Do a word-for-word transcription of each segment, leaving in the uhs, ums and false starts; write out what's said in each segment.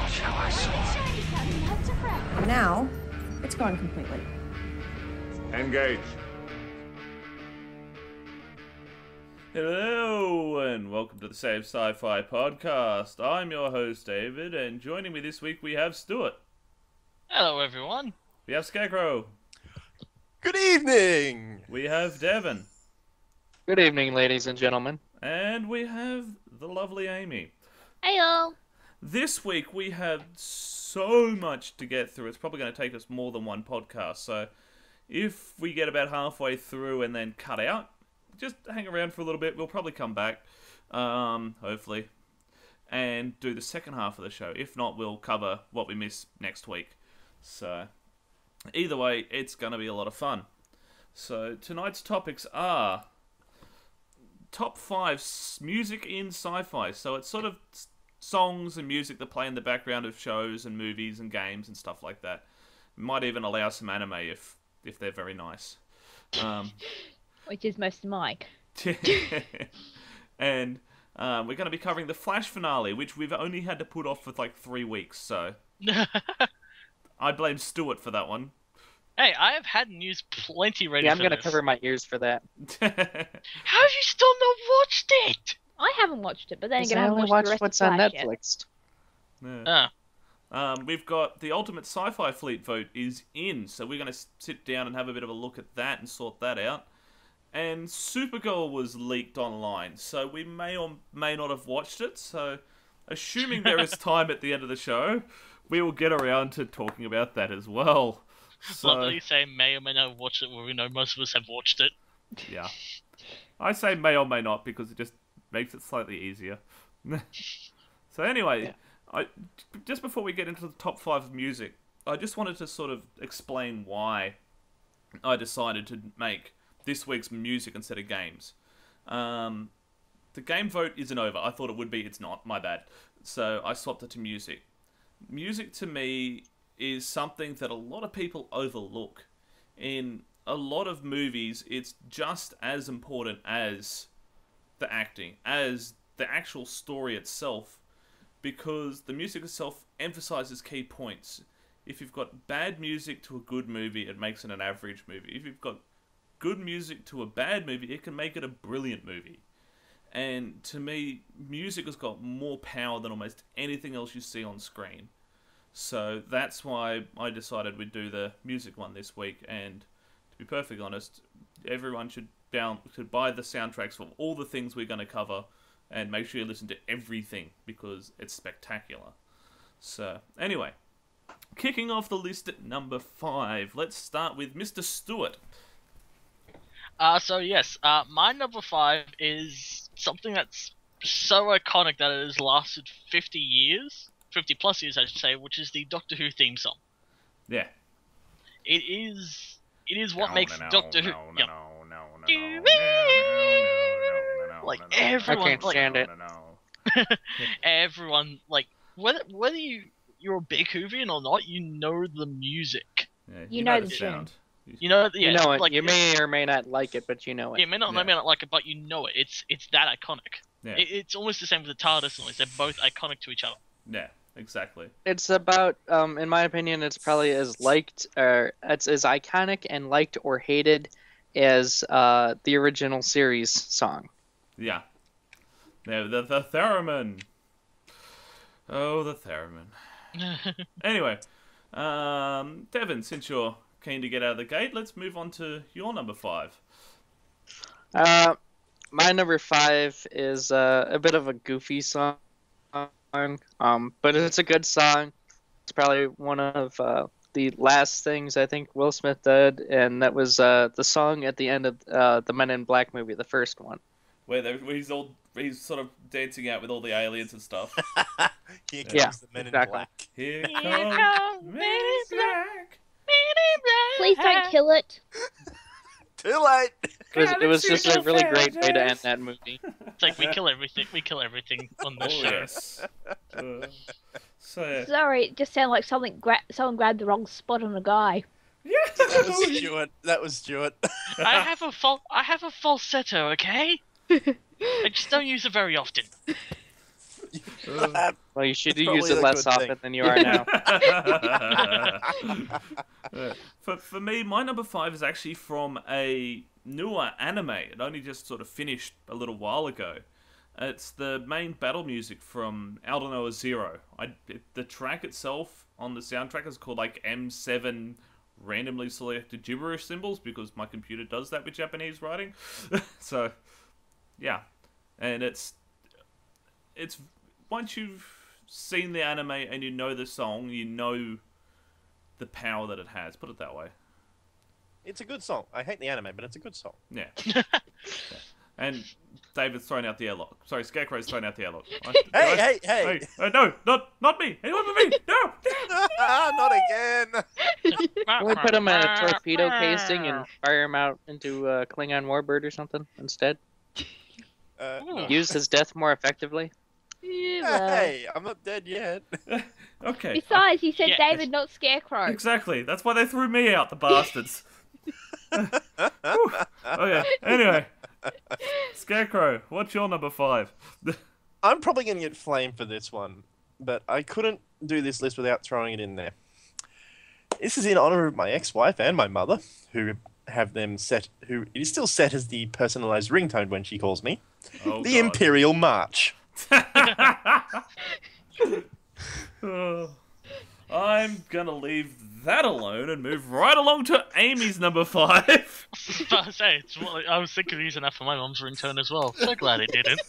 shall I say? And now, it's gone completely. Engage. Hello, and welcome to the Save Sci-Fi podcast. I'm your host, David, and joining me this week we have Stuart. Hello, everyone. We have Scarecrow. Good evening! We have Devon. Good evening, ladies and gentlemen. And we have the lovely Amy. Heyo. This week we have so much to get through. It's probably going to take us more than one podcast, so if we get about halfway through and then cut out, just hang around for a little bit. We'll probably come back, um, hopefully, and do the second half of the show. If not, we'll cover what we missed next week. So, either way, it's going to be a lot of fun. So, tonight's topics are top five s- music in sci-fi. So, it's sort of s- songs and music that play in the background of shows and movies and games and stuff like that. Might even allow some anime if, if they're very nice. Um... Which is most of mine. And um, we're going to be covering the Flash finale, which we've only had to put off for like three weeks, so I blame Stuart for that one. Hey, I have had news plenty ready Yeah, I'm for gonna this. cover my ears for that. How have you still not watched it? I haven't watched it, but then 'Cause again, I I haven't only watched the watched rest what's of on Flash yet. Netflix. Yeah. Ah, Um, we've got the Ultimate Sci-Fi Fleet vote is in, so we're going to sit down and have a bit of a look at that and sort that out. And Supergirl was leaked online, so we may or may not have watched it, so assuming there is time at the end of the show, we will get around to talking about that as well. So, Well, you say may or may not have watched it, well, we know most of us have watched it. yeah. I say may or may not because it just makes it slightly easier. So anyway, Yeah. I, just before we get into the top five of music, I just wanted to sort of explain why I decided to make this week's music instead of games. Um, the game vote isn't over. I thought it would be. It's not. My bad. So I swapped it to music. Music to me is something that a lot of people overlook. In a lot of movies, it's just as important as the acting, as the actual story itself, because the music itself emphasizes key points. If you've got bad music to a good movie, it makes it an average movie. If you've got good music to a bad movie, it can make it a brilliant movie. And to me, music has got more power than almost anything else you see on screen. So that's why I decided we'd do the music one this week. And to be perfectly honest, everyone should down should buy the soundtracks for all the things we're going to cover, and make sure you listen to everything because it's spectacular. So anyway, kicking off the list at number five, let's start with Mister Stewart. Uh, so yes, uh, my number five is something that's so iconic that it has lasted fifty years, fifty plus years I should say, which is the Doctor Who theme song. Yeah. It is, it is what No, makes no, no, Doctor Who, no, yeah. no, no, no, no, no, no, no, no, Like no, no, everyone, I can't like, stand it. no, no, no. everyone, like whether whether you you're a big Whovian or not, you know the music. Yeah, You know the sound. You know, yeah, you know it. like, you may or may not like it, but you know it. Yeah, may not, Yeah. may not like it, but you know it. It's it's that iconic. Yeah. It, it's almost the same with the TARDIS noise. They're both iconic to each other. Yeah, exactly. It's about, um, in my opinion, it's probably as liked, or it's as iconic and liked or hated as uh, the original series song. Yeah. The, the, the theremin. Oh, the theremin. Anyway, um, Devon, since you're keen to get out of the gate, let's move on to your number five. Uh, my number five is uh, a bit of a goofy song, um, but it's a good song. It's probably one of uh, the last things I think Will Smith did, and that was uh, the song at the end of uh, the Men in Black movie, the first one. Where, they, where he's all he's sort of dancing out with all the aliens and stuff. Here comes Yeah, the Men exactly. in Black. Here Here comes comes Men in Black. Please don't kill it. Too late! It was, it was just a really great way to end that movie. It's like we kill everything. We kill everything on Oh this show. yes. Uh, so yeah. Sorry, it just sounded like something gra- someone grabbed the wrong spot on a guy. That was Stuart. That was Stuart. I have a fal- I have a falsetto, okay? I just don't use it very often. Well, you should It's use probably it a less good thing. often than you are now. Uh, for, for me, my number five is actually from a newer anime. It only just sort of finished a little while ago. It's the main battle music from Aldnoah Zero. I, it, the track itself on the soundtrack is called like M seven randomly selected gibberish symbols because my computer does that with Japanese writing. So, yeah. And it's... it's once you've seen the anime and you know the song, you know the power that it has. Put it that way. It's a good song. I hate the anime, but it's a good song. Yeah. Yeah. And David's thrown out the airlock. Sorry, Scarecrow's thrown out the airlock. I, Hey, I, hey, hey! hey! Uh, no, not not me! Anyone but me! No! Not again! Can we put him in a torpedo casing and fire him out into a Klingon warbird or something instead? Uh, no. Use his death more effectively? Yeah, well. Hey, I'm not dead yet. Okay. Besides, you said Yes. David, not Scarecrow. Exactly. That's why they threw me out, the bastards. Whew. Okay. Anyway, Scarecrow, what's your number five? I'm probably going to get flamed for this one, but I couldn't do this list without throwing it in there. This is in honor of my ex-wife and my mother, who have them set, who it is still set as the personalized ringtone when she calls me. Oh, the God. Imperial March. Oh. I'm gonna leave that alone and move right along to Amy's number five. But I say, it's what, I was thinking of using that for my mum's ringtone as well. So glad it didn't.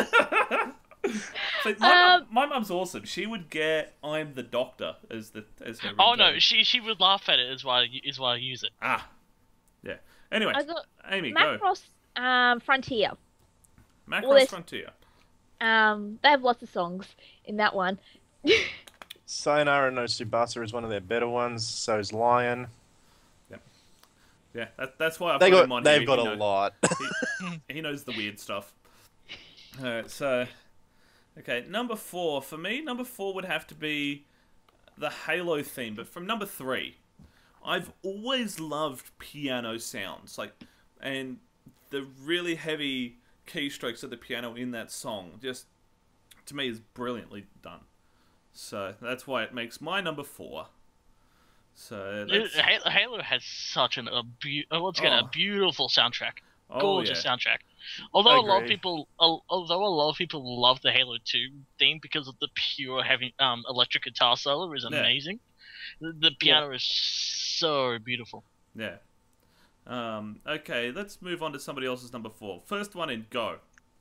So my, Um, mum, my mum's awesome. She would get "I'm the Doctor" as the as her. Oh no, ringtone. she she would laugh at it. Is why I- is why I use it. Ah, yeah. Anyway, I got Amy, go. Macross um, Frontier. Macross well, there's- Frontier. Um, they have lots of songs in that one. Sayonara no Tsubasa is one of their better ones. So's Lion. Yeah, that, that's why I They put got, him on they've here. got He a knows- lot. He, he knows the weird stuff. Alright, so... Okay, number four. For me, number four would have to be the Halo theme, but from number three. I've always loved piano sounds, like, and the really heavy keystrokes of the piano in that song, just, to me, is brilliantly done. So, that's why it makes my number four. So, It- that's... Halo, Halo has such an a beau- uh, once again Oh. a beautiful soundtrack, Oh, gorgeous yeah. soundtrack. Although a lot of Agreed. people, al- although a lot of people love the Halo two theme because of the pure heavy um electric guitar solo is Yeah. amazing. The, the piano is so beautiful. Yeah. Um, okay, let's move on to somebody else's number four. First one in, go.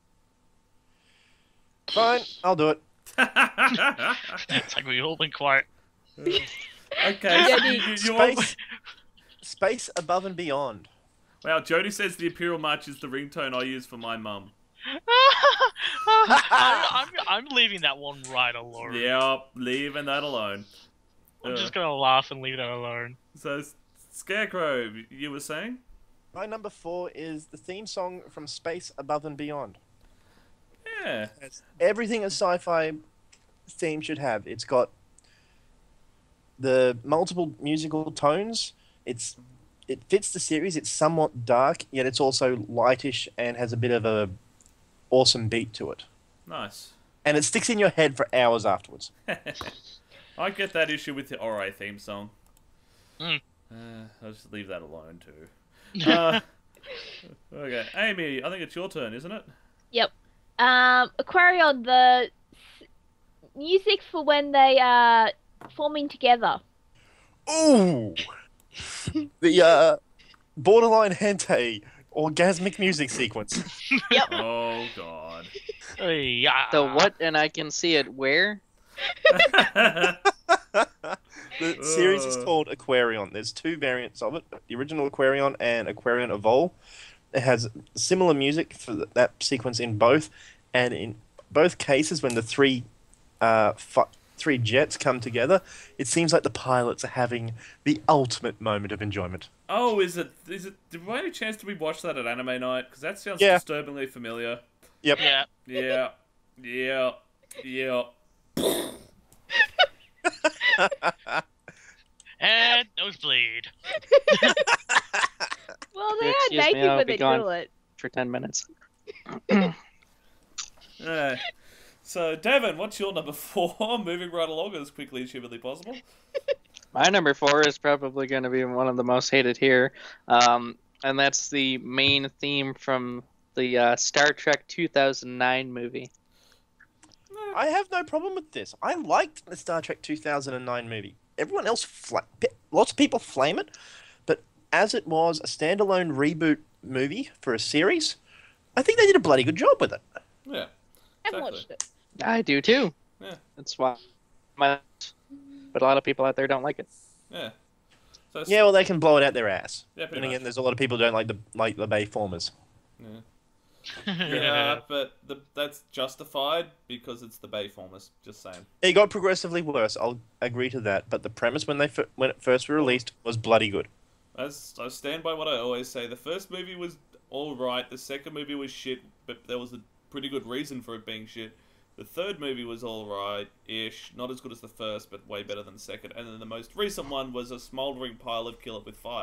Fine, I'll do it. It's like we all been quiet. Okay, so you, you, you all... Space, space above and beyond. Wow, Jody says the Imperial March is the ringtone I use for my mum. I, I'm I'm leaving that one right alone. Yep, leaving that alone. I'm Uh, just gonna laugh and leave that alone. So, S- Scarecrow, you were saying? My number four is the theme song from Space Above and Beyond. Yeah. It's everything a sci-fi theme should have. It's got the multiple musical tones. It's it fits the series. It's somewhat dark, yet it's also lightish and has a bit of a awesome beat to it. Nice. And it sticks in your head for hours afterwards. I get that issue with the Ori theme song. Mm. Uh, I'll just leave that alone, too. Uh, okay, Amy, I think it's your turn, isn't it? Yep. Um, Aquarion, the s- music for when they are forming together. Ooh, the uh, borderline hentai orgasmic music sequence. Oh, God. Yeah. The what? And I can see it where? The series is Uh. called Aquarion. There's two variants of it: the original Aquarion and Aquarion Evol. It has similar music for th- that sequence in both, and in both cases, when the three uh, fu- three jets come together, it seems like the pilots are having the ultimate moment of enjoyment. Oh, is it? Is it? Did by any chance did we watch that at anime night? Because that sounds Yeah. disturbingly familiar. Yep. Yeah. Yeah, yeah, yeah. And nosebleed. Well, they are Excuse me, naked I'll when be they gone. do it. For ten minutes. Uh, So, Devin, what's your number four? Moving right along as quickly as humanly possible. My number four is probably going to be one of the most hated here, um, and that's the main theme from the uh, Star Trek two thousand nine movie. I have no problem with this. I liked the Star Trek two thousand nine movie. Everyone else, fla- lots of people flame it, but as it was a standalone reboot movie for a series, I think they did a bloody good job with it. Yeah. I've Exactly. watched it. I do too. Yeah. That's why. My, but a lot of people out there don't like it. Yeah. So, Yeah, well, they can blow it out their ass. Yeah, pretty And again, much. there's a lot of people who don't like the like the Bayformers. Yeah. Yeah, but the, that's justified because it's the Bayformers. Just saying. It got progressively worse. I'll agree to that. But the premise when they f- when it first were released was bloody good. As I stand by what I always say. The first movie was all right. The second movie was shit, but there was a pretty good reason for it being shit. The third movie was all right-ish, not as good as the first, but way better than the second. And then the most recent one was a smouldering pile of kill it with fire.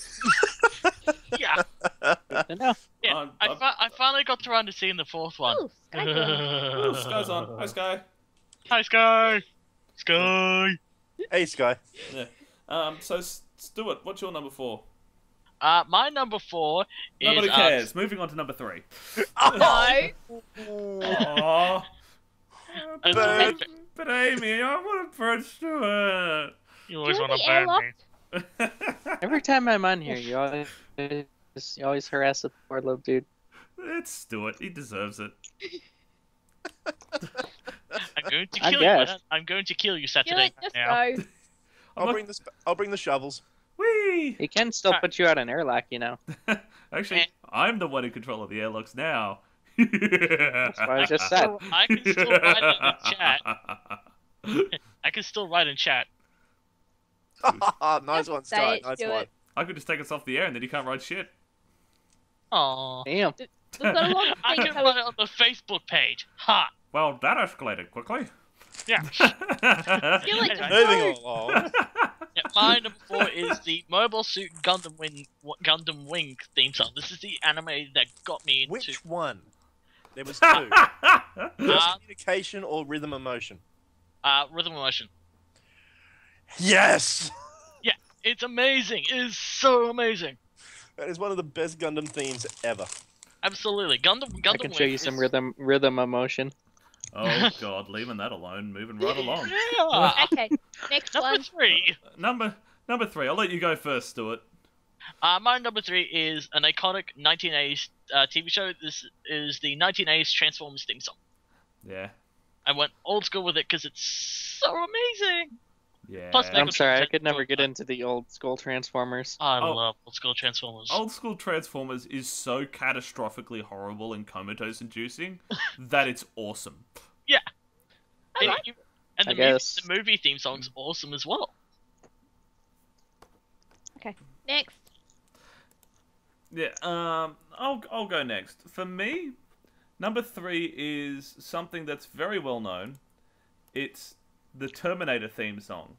Yeah. I know. Yeah. Um, I, I'm- fi- I finally got around to seeing the fourth one. Oh, Sky Girl. Ooh, Sky's on. Hi, Sky. Hi, Sky. Sky. Hey, Sky. Yeah. Um. So, S- Stuart, what's your number four? Uh, my number four is. Nobody uh, cares. Moving on to number three. No. Aww. Uh, Burn. But Amy, I want to burn Stuart. You always Do you want to want burn the me. Every time I'm on here, you always you always harass the poor little dude. It's Stuart. He deserves it. I'm going to I kill you. guess. man. I'm going to kill you Kill Saturday it, just now. go. I'll not- bring the sp- I'll bring the shovels. Whee! He can still Alright. put you out an airlock, you know. Actually, Eh. I'm the one in control of the airlocks now. That's what I just said. I can still write it in chat. I can still write in chat. Nice one, Say Sky. it, Nice do one. it. I could just take us off the air and then you can't write shit. Aww. Damn. We've got a lot of I things can coming. write it on the Facebook page. Ha! Well, that escalated quickly. Yeah. Feel like just Moving go. along. Yeah, my number four is the Mobile Suit Gundam Wing Gundam Wing theme song. This is the anime that got me into Which one? There was two. uh, Communication or rhythm emotion? uh, Rhythm Emotion. Yes! It's amazing. It is so amazing. That is one of the best Gundam themes ever. Absolutely. Gundam Gundam I can Wing show you some is... rhythm rhythm emotion. Oh god, leaving that alone, moving right along. Yeah. Okay, next Number one. three. Number number three. I'll let you go first, Stuart. Uh, my number three is an iconic nineteen eighties uh, T V show. This is the nineteen eighties Transformers theme song. Yeah. I went old school with it because it's so amazing. Yeah. Plus, I'm Megatron sorry, I said- could never get into the old school Transformers. I Oh. love old school Transformers. Old school Transformers is so catastrophically horrible and comatose inducing that it's awesome. It- like you- and I the movie, guess. the movie theme song's awesome as well. Next. Yeah, um I'll I'll go next. For me, number three is something that's very well known. It's the Terminator theme song.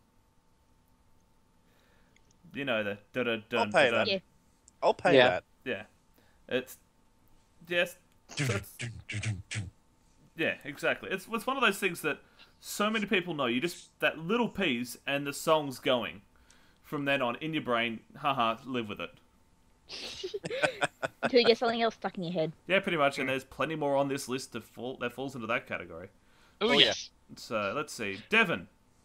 You know the da da da I'll pay da. that. Yeah. I'll pay Yeah. that. Yeah, it's yes, it's- yeah, exactly. It's it's one of those things that so many people know. You just that little piece and the song's going from then on in your brain. Haha, live with it. Until you get something else stuck in your head. Yeah, pretty much. And there's plenty more on this list that fall that falls into that category. Oh, Oh, yeah. yes. So let's see, Devon.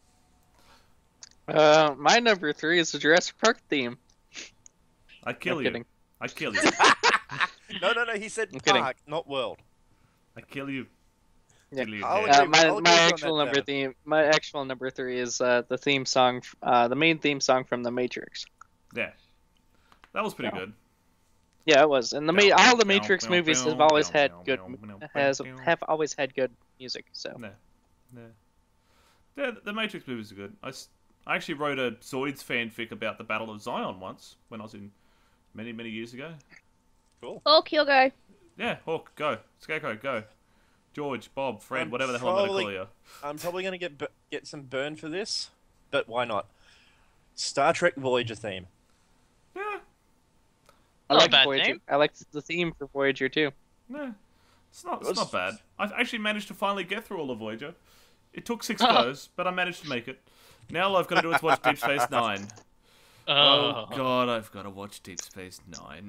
Uh, my number three is the Jurassic Park theme. I kill I'm you. kidding. I kill you. No, no, no. He said I'm kidding. park, not world. I kill you. Yeah. Kill you I'll dead. Uh, agree- my I'll agree my with you on actual that, number Devin. theme. My actual number three is uh, the theme song, uh, the main theme song from The Matrix. Yeah, that was pretty No. good. Yeah, it was. And the ma- all the Matrix movies have always had good has have always had good music. So Yeah, yeah. Yeah, the Matrix movies are good. I, s- I actually wrote a Zoids fanfic about the Battle of Zion once when I was in many many years ago. Hawk, you'll go. Yeah, Hawk, go. Scarecrow, go. George, Bob, Fred, I'm whatever the hell I'm gonna probably- call you. I'm probably gonna get bu- get some burn for this, but why not? Star Trek Voyager theme. Yeah, I Not a like bad Voyager. theme. I like the theme for Voyager too. yeah. It's not, It it's was- not bad. I actually managed to finally get through all of Voyager. It took six Oh. goes, but I managed to make it. Now all I've got to do is watch Deep Space Nine. Oh, Oh, God, I've got to watch Deep Space Nine.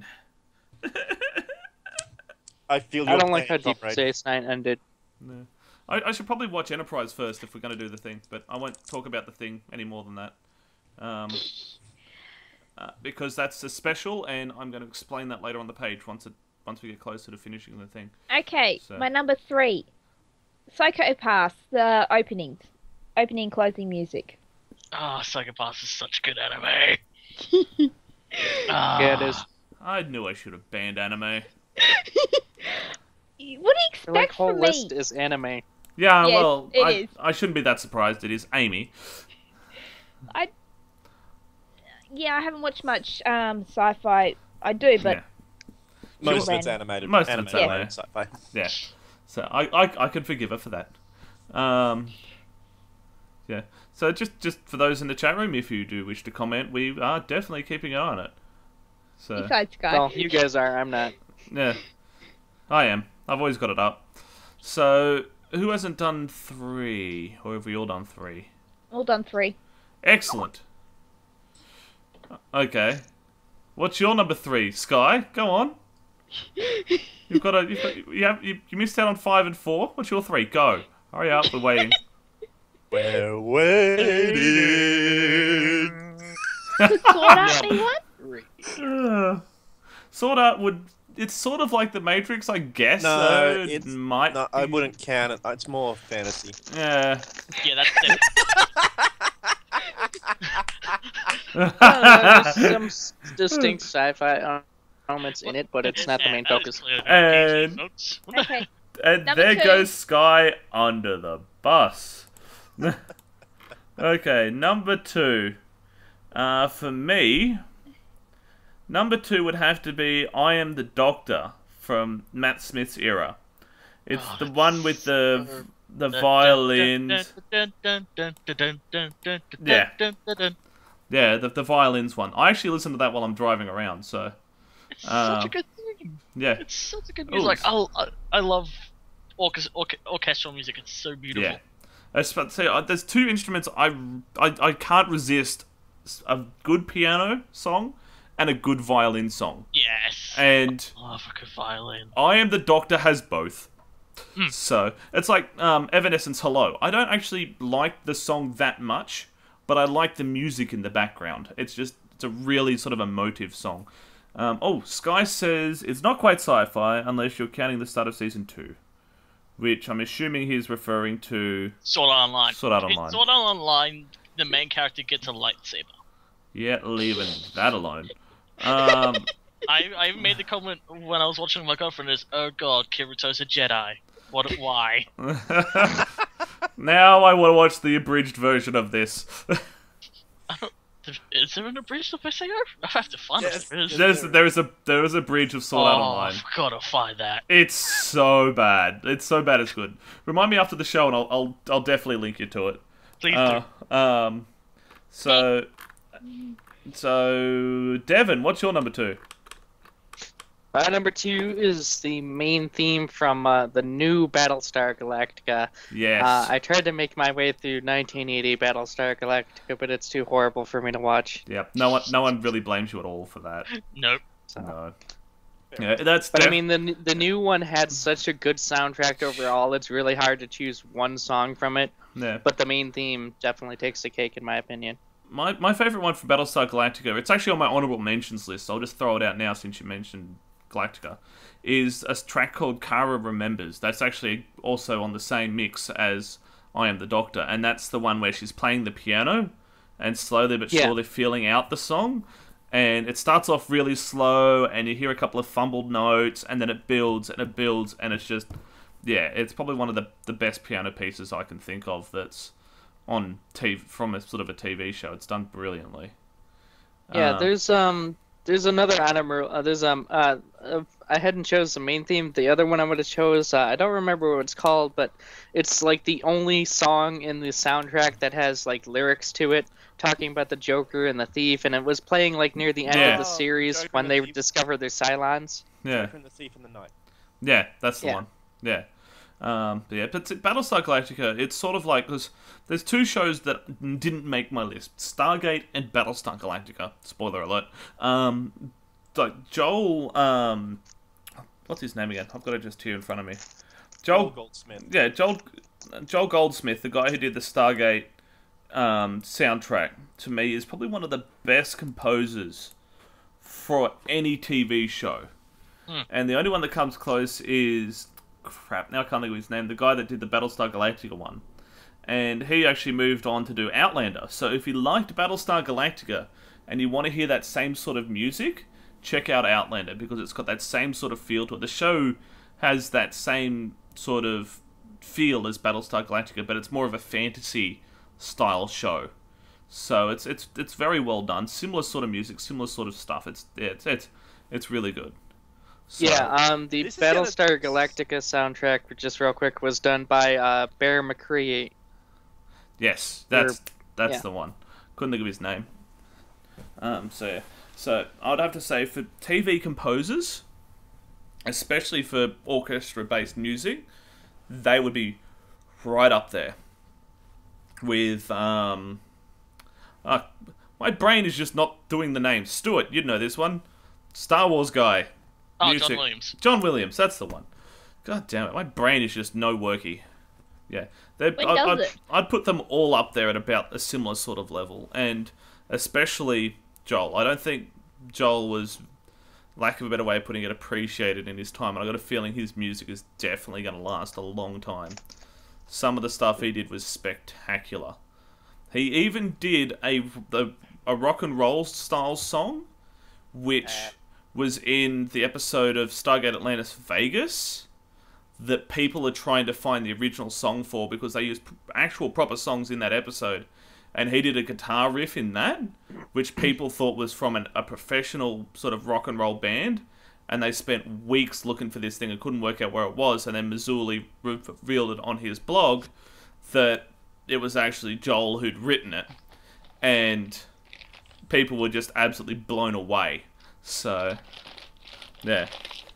I feel I your don't like how pain, Deep comrade. Space Nine ended. No. I, I should probably watch Enterprise first if we're going to do the thing, but I won't talk about the thing any more than that. Um, uh, because that's a special, and I'm going to explain that later on the page once it once we get closer to finishing the thing. Okay, So- my number three. Psycho Pass, the openings. Opening, closing music. oh, Psychopaths is such good anime. Yeah, it is. I knew I should have banned anime. What do you Your like, expect whole from me? list is anime. Yeah, Yes, well, it I, is. I shouldn't be that surprised. It is Amy. Yeah, I haven't watched much um, sci-fi. I do, but Yeah. Most of Sure. it's animated. Most of it's animated anime. sci-fi. Yeah. So I, I, I can forgive her for that. Um, yeah. So just, just for those in the chat room, if you do wish to comment, we are definitely keeping an eye on it. So besides Sky. Well, you guys are. I'm not. yeah, I am. I've always got it up. So who hasn't done three, or have we all done three? All done three. Excellent. Okay. What's your number three, Sky? Go on. You've got a. You've got, you have. You, you missed out on five and four. What's your three? Go. Hurry up. We're waiting. We're waiting. Could Sword Art be one? Uh, Sword Art would. It's sort of like the Matrix, I guess. No, so it it's might. No, I be- wouldn't count it. It's more fantasy. Yeah. Yeah, that's it. Uh, there's some s- distinct sci-fi elements in it, but it's not the main That is focus. clearly And- P G, folks. What the- Okay. And Number there two. goes Sky under the bus. Okay, number two. Uh, for me, number two would have to be "I Am the Doctor" from Matt Smith's era. It's Oh, the that's one with the so- the violins. Yeah. Yeah, the the violins one. I actually listen to that while I'm driving around. So It's Uh, such a good thing. yeah, It's such a good Ooh. music. Like, I, I, I love orchest- orche- orchestral music. It's so beautiful. yeah. I was about to say, uh, there's two instruments I, I I can't resist: a good piano song and a good violin song. Yes. And I love a good violin. I Am the Doctor has both. So it's like um, Evanescence "Hello." I don't actually like the song that much, but I like the music in the background. It's just it's a really sort of emotive song. Um, oh, Sky says it's not quite sci-fi unless you're counting the start of season two, which I'm assuming he's referring to. Sword Art Online. Sword Art In Online. Sword Art Online, the main character gets a lightsaber. Yeah, leaving that alone. Um, I I even made the comment when I was watching with my girlfriend is, oh god, Kiruto's a Jedi. What? Why? now I want to watch the abridged version of this. Is there an abridged of S A O? I have to find Yes, it. There is. yes. There's there is a there is a bridge of Sword Art Oh, Online. I've gotta find that. It's so bad. It's so bad. It's good. Remind me after the show, and I'll I'll, I'll definitely link you to it. Please Uh, do. um, so so Devin, what's your number two? Uh, number two is the main theme from uh, the new Battlestar Galactica. Yes. Uh, I tried to make my way through nineteen eighty Battlestar Galactica, but it's too horrible for me to watch. Yep. No one no one really blames you at all for that. Nope. So. No. Yeah, that's. But I def- mean, the the new one had such a good soundtrack overall. It's really hard to choose one song from it. yeah. But the main theme definitely takes the cake, in my opinion. My my favorite one for Battlestar Galactica. It's actually on my honorable mentions list. So I'll just throw it out now since you mentioned Galactica. Is a track called Kara Remembers. That's actually also on the same mix as I Am the Doctor, and that's the one where she's playing the piano and slowly but Yeah. surely feeling out the song. And it starts off really slow, and you hear a couple of fumbled notes, and then it builds and it builds, and it's just, yeah, it's probably one of the, the best piano pieces I can think of that's on T V, from a sort of a T V show. It's done brilliantly. Yeah, Um, there's um, there's another anime. Uh, there's um, uh, uh, I hadn't chose the main theme. The other one I would have chose. Uh, I don't remember what it's called, but it's like the only song in the soundtrack that has like lyrics to it, talking about the Joker and the thief, and it was playing like near the end Yeah. of the series Joker when and they the Thief. discover their Cylons. yeah, Joker and the Thief in the Night. yeah, that's the Yeah. one. Yeah. Um, but yeah, but Battlestar Galactica, it's sort of like, there's, there's two shows that didn't make my list. Stargate and Battlestar Galactica. Spoiler alert. Um, like, Joel, um, what's his name again? I've got it just here in front of me. Joel, Joel Goldsmith. Yeah, Joel, Joel Goldsmith, the guy who did the Stargate um, soundtrack, to me, is probably one of the best composers for any T V show. Hmm. And the only one that comes close is... Crap, now I can't think of his name. The guy that did the Battlestar Galactica one. And he actually moved on to do Outlander. So if you liked Battlestar Galactica and you want to hear that same sort of music, check out Outlander, because it's got that same sort of feel to it. The show has that same sort of feel as Battlestar Galactica, but it's more of a fantasy style show. So it's it's it's very well done. Similar sort of music, similar sort of stuff. It's yeah, it's it's, it's really good. So, yeah, um, the This is gonna- Battlestar Galactica soundtrack, just real quick, was done by uh, Bear McCreary. yes, that's that's yeah. the one. Couldn't think of his name. Um, so yeah. So I'd have to say, for T V composers, especially for orchestra-based music, they would be right up there with um. Uh, my brain is just not doing the name. Stuart, you'd know this one. Star Wars guy. Oh, Music. John Williams. John Williams, that's the one. God damn it, my brain is just no worky. Yeah, They'd- When I'd, does I'd, it? I'd put them all up there at about a similar sort of level, and especially Joel. I don't think Joel was, lack of a better way of putting it, appreciated in his time, and I got a feeling his music is definitely going to last a long time. Some of the stuff he did was spectacular. He even did a, a, a rock and roll style song, which was in the episode of Stargate Atlantis Vegas, that people are trying to find the original song for, because they used actual proper songs in that episode. And he did a guitar riff in that, which people thought was from an, a professional sort of rock and roll band. And they spent weeks looking for this thing and couldn't work out where it was. And then Mazzulli revealed it on his blog that it was actually Joel who'd written it. And people were just absolutely blown away. So, yeah.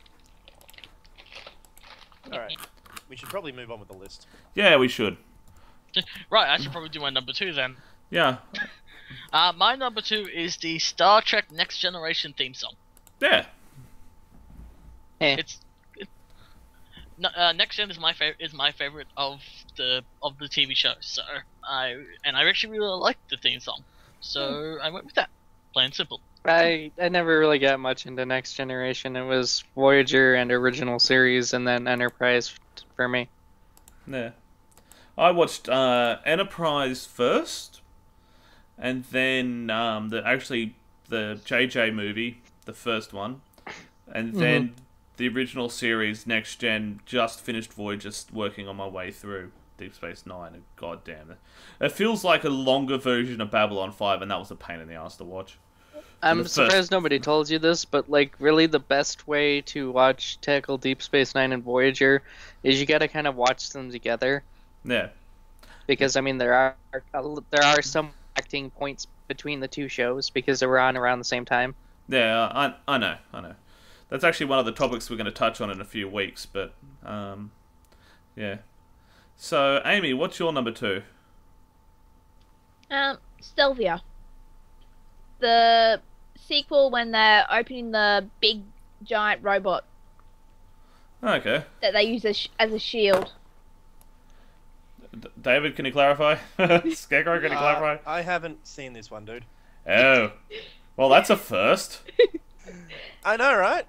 Alright. We should probably move on with the list. Yeah, we should. Right, I should probably do my number two then. Yeah. Uh, my number two is the Star Trek Next Generation theme song. Yeah. Eh. It's it, no, uh, Next Gen is my favorite is my favorite of the of the T V show. So I and I actually really like the theme song. So I went with that. Plain and simple. I I never really got much into Next Generation. It was Voyager and original series, and then Enterprise for me. Yeah. I watched uh, Enterprise first, and then um, the actually the J J movie, the first one, and then mm-hmm. the original series Next Gen. Just finished Voyager, just working on my way through Deep Space Nine, and god damn it, it feels like a longer version of Babylon five, and that was a pain in the ass to watch. I'm surprised first... nobody told you this, but like really the best way to watch tackle Deep Space Nine and Voyager is you gotta kind of watch them together. Yeah. Because I mean there are there are some acting points between the two shows because they were on around the same time. Yeah, I I know, I know. That's actually one of the topics we're going to touch on in a few weeks, but um, yeah. So Amy, what's your number two? Um, Stelvia. The sequel when they're opening the big giant robot Okay. that they use as, as a shield. D- David, can you clarify? Scarecrow, can you Uh, clarify? I haven't seen this one, dude. Oh. Well, that's a first. I know, right?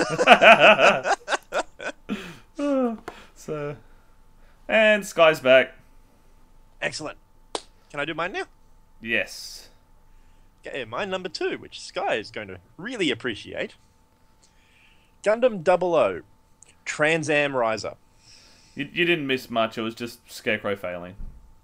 So, and Sky's back. Excellent. Can I do mine now? Yes. Okay, my number two, which Sky is going to really appreciate. Gundam Double O, Trans Am Riser. You, you didn't miss much. It was just Scarecrow failing.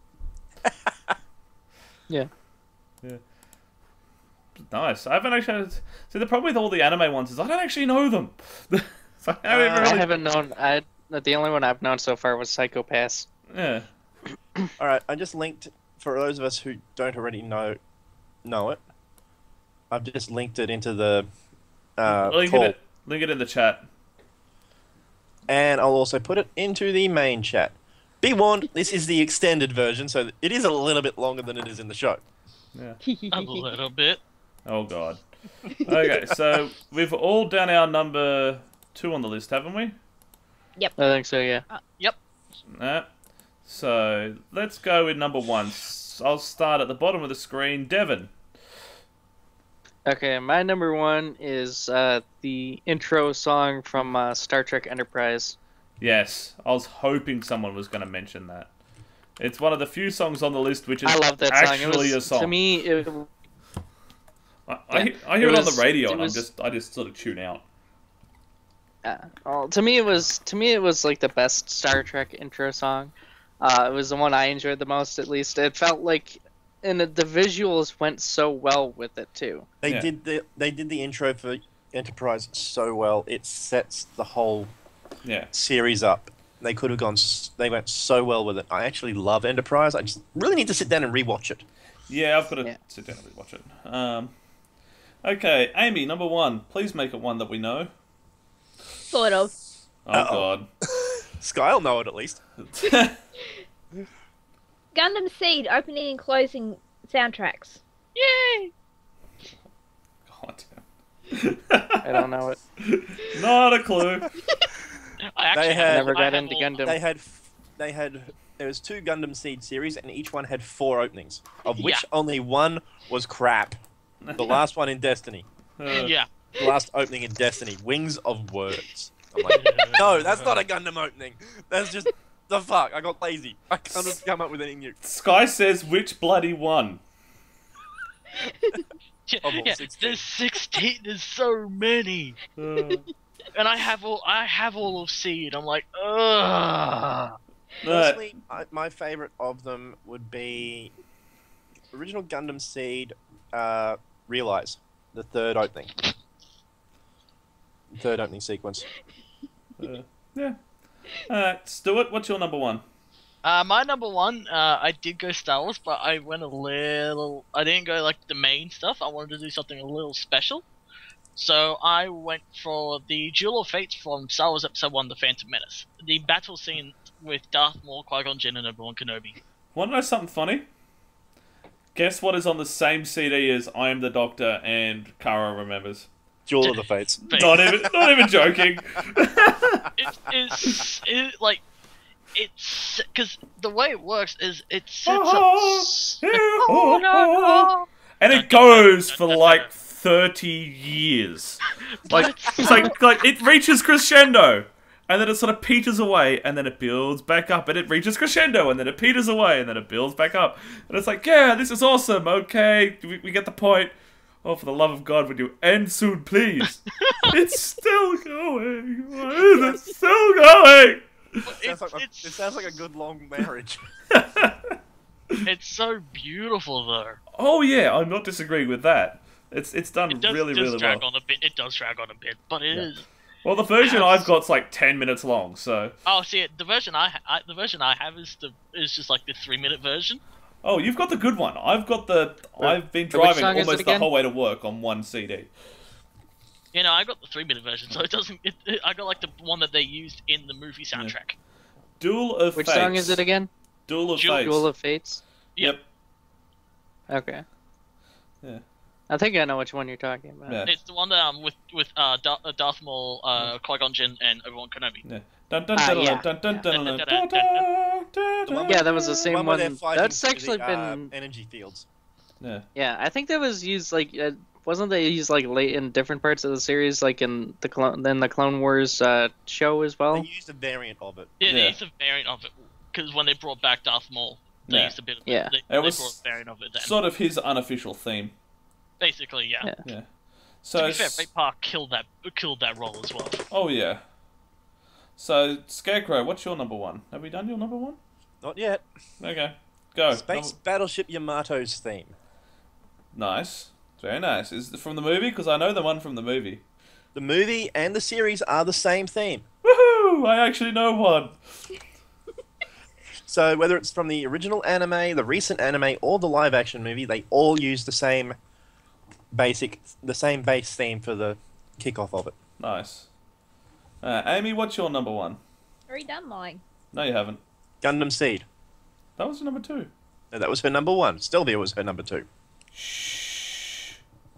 Yeah. Yeah. Nice. I haven't actually... See, the problem with all the anime ones is I don't actually know them. So I, haven't Uh, really... I haven't known. I the only one I've known so far was Psycho Pass. Yeah. Alright, I just linked, for those of us who don't already know know it, I've just linked it into the uh, link, call. it, link it in the chat. and I'll also put it into the main chat. Be warned, this is the extended version, so it is a little bit longer than it is in the show. Yeah. A little bit. Oh god. Okay, so we've all done our number two on the list, haven't we? I think so, yeah. Yep. Nah. So let's go with number one. S- I'll start at the bottom of the screen. Devon. Okay, my number one is uh, the intro song from uh, Star Trek Enterprise. Yes, I was hoping someone was going to mention that. It's one of the few songs on the list which is I love that actually song. It was, a song. To me, it, I, I, yeah, I hear it it, on was- the radio it and was- I'm just I just sort of tune out. uh, well, to me, it was to me it was like the best Star Trek intro song. Uh, it was the one I enjoyed the most, at least. It felt like, and the, the visuals went so well with it too. They Yeah. did the they did the intro for Enterprise so well. It sets the whole Yeah. series up. They could have gone. s- They went so well with it. I actually love Enterprise. I just really need to sit down and rewatch it. Yeah, I've got to Yeah. sit down and watch it. Um, okay, Amy, number one. Please make it one that we know. Sort of. Oh Uh-oh. god. Sky will know it at least. Gundam Seed opening and closing soundtracks. Yay! God I don't know it. damn. Not a clue. I actually They have- had- I never I got have into all- Gundam. They had. They had. There was two Gundam Seed series, and each one had four openings, of which Yeah. only one was crap. The last one in Destiny. Uh, Yeah. The last opening in Destiny. Wings of Words. I'm like, no, that's not a Gundam opening. That's just the fuck. I got lazy. I can't come up with anything new. Sky says which bloody one? Yeah, Of all yeah, sixteen. there's sixteen. There's so many, Uh, and I have all. I have all of Seed. I'm like, ugh. Personally, I, my favorite of them would be original Gundam Seed. Uh, Realize the third opening. Third opening sequence. uh, yeah. Alright, Stuart, what's your number one? Uh, my number one, uh, I did go Star Wars, but I went a little. I didn't go like the main stuff. I wanted to do something a little special, so I went for the Duel of Fates from Star Wars Episode One: The Phantom Menace. The battle scene with Darth Maul, Qui-Gon Jinn, and Obi-Wan Kenobi. Want to know something funny? Guess what is on the same C D as I Am the Doctor and Kara Remembers? Duel of the Fates. Not even, not even joking. It is it, like it's because the way it works is it sets up. Oh, no, no. And it goes for like thirty years. Like it's like like it reaches crescendo, and then it sort of peters away, and then it builds back up, and it reaches crescendo, and then it peters away, and then it builds back up, and it's like, yeah, this is awesome. Okay, we, we get the point. Oh, for the love of God, would you end soon, please? It's still going. Why is it still going? It sounds, like a, It's- it sounds like a good long marriage. It's so beautiful though. Oh yeah, I'm not disagreeing with that. It's it's done It does, really does really drag well. on a bit. It does drag on a bit, but it Yeah. is. Well, the version I've got's like ten minutes long, so. Oh, see, the version I, ha- I the version I have is the is just like the three minute version. Oh, you've got the good one. I've got the. I've been which driving song is it almost the again? whole way to work on one C D. You know, I got the three minute version, so it doesn't. It, it, I got like the one that they used in the movie soundtrack. Duel of Which Fates. song is it again? Duel of Duel- Fates. Duel of Fates. Yep. Okay. Yeah. I think I know which one you're talking about. Yeah. It's the one that um with with uh, Dar- uh Darth Maul, uh, Qui-Gon Jinn, and Obi-Wan Kenobi. Yeah. Dun, dun, Ah, dun, yeah. dun, dun, Yeah. dun, dun, Yeah. dun, dun, dun, The one dun. Yeah, that was the same one where they're one. fighting That's through actually the, been. uh, energy fields. Yeah. Yeah, I think that was used like. Uh, wasn't they used like late in different parts of the series, like in the clone, then the Clone Wars uh, show as well? They used a variant of it. Yeah, they Yeah. used a variant of it because when they brought back Darth Maul, they Yeah. used a bit of Yeah. They, It they was brought a variant of it then. Sort of his unofficial theme. Basically, yeah. Yeah. Yeah. To So. be fair, s- Ray Park killed that killed that role as well. Oh yeah. So Scarecrow, what's your number one? Have we done your number one? Not yet. Okay. Go. Space Number- Battleship Yamato's theme. Nice. Very nice. Is it from the movie? Because I know the one from the movie. The movie and the series are the same theme. Woohoo! I actually know one. So whether it's from the original anime, the recent anime, or the live action movie, they all use the same basic, the same base theme for the kickoff of it. Nice. Uh, Amy, what's your number one? Already done mine. No, you haven't. Gundam Seed. That was your number two. No, that was her number one. Stelvia was her number two. Shh.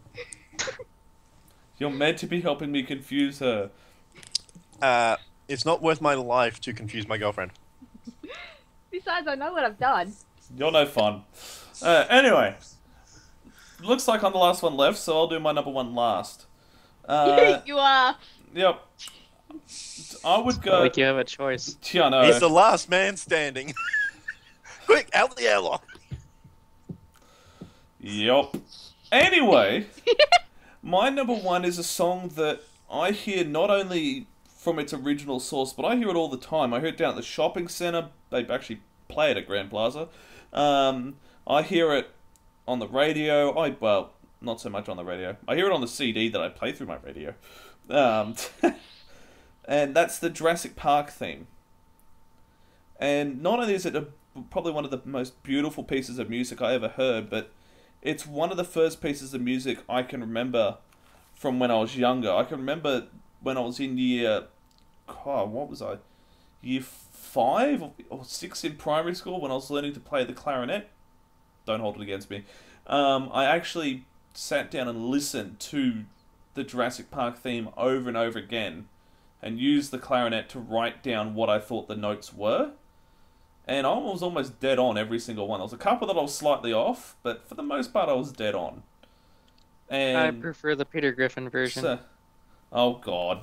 You're meant to be helping me confuse her. Uh, it's not worth my life to confuse my girlfriend. Besides, I know what I've done. You're no fun. Uh, anyway. Looks like I'm the last one left, so I'll do my number one last. Uh, You are. yep. I would go... Like you have a choice. Yeah, I know. He's the last man standing. Quick, out the airlock. Yep. Anyway, my number one is a song that I hear not only from its original source, but I hear it all the time. I hear it down at the shopping centre. They actually play it at Grand Plaza. Um, I hear it on the radio. I well, not so much on the radio. I hear it on the C D that I play through my radio. Um, and that's the Jurassic Park theme. And not only is it a, probably one of the most beautiful pieces of music I ever heard, but it's one of the first pieces of music I can remember from when I was younger. I can remember when I was in year, oh, what was I? Year five or six in primary school when I was learning to play the clarinet. Don't hold it against me. Um, I actually sat down and listened to the Jurassic Park theme over and over again and used the clarinet to write down what I thought the notes were. And I was almost dead on every single one. There was a couple that I was slightly off, but for the most part I was dead on. And I prefer the Peter Griffin version. so, oh god.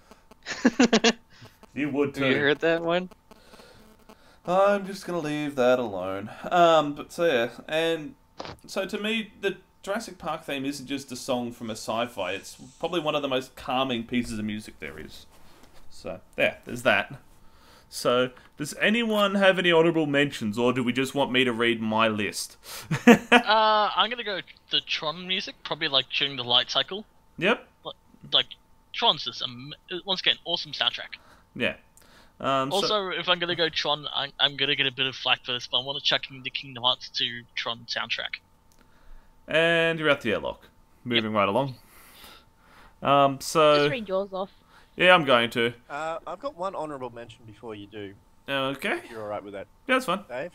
You would too. Have you heard that one? I'm just gonna leave that alone. Um, but so yeah, and so to me, the Jurassic Park theme isn't just a song from a sci-fi. It's probably one of the most calming pieces of music there is. So there, there's that. So, does anyone have any honourable mentions, or do we just want me to read my list? uh, I'm gonna go the Tron music, probably like during the light cycle. Yep. Like, like Tron's just um, once again awesome soundtrack. Yeah. Um, Also, so, if I'm gonna go Tron, I'm, I'm gonna get a bit of flack for this, but I want to chuck in the Kingdom Hearts two Tron soundtrack. and you're at the airlock. Moving right along. Um, so Just read yours off. yeah, I'm going to. Uh, I've got one honourable mention before you do. Okay. If you're alright with that, Yeah, that's fine. Dave?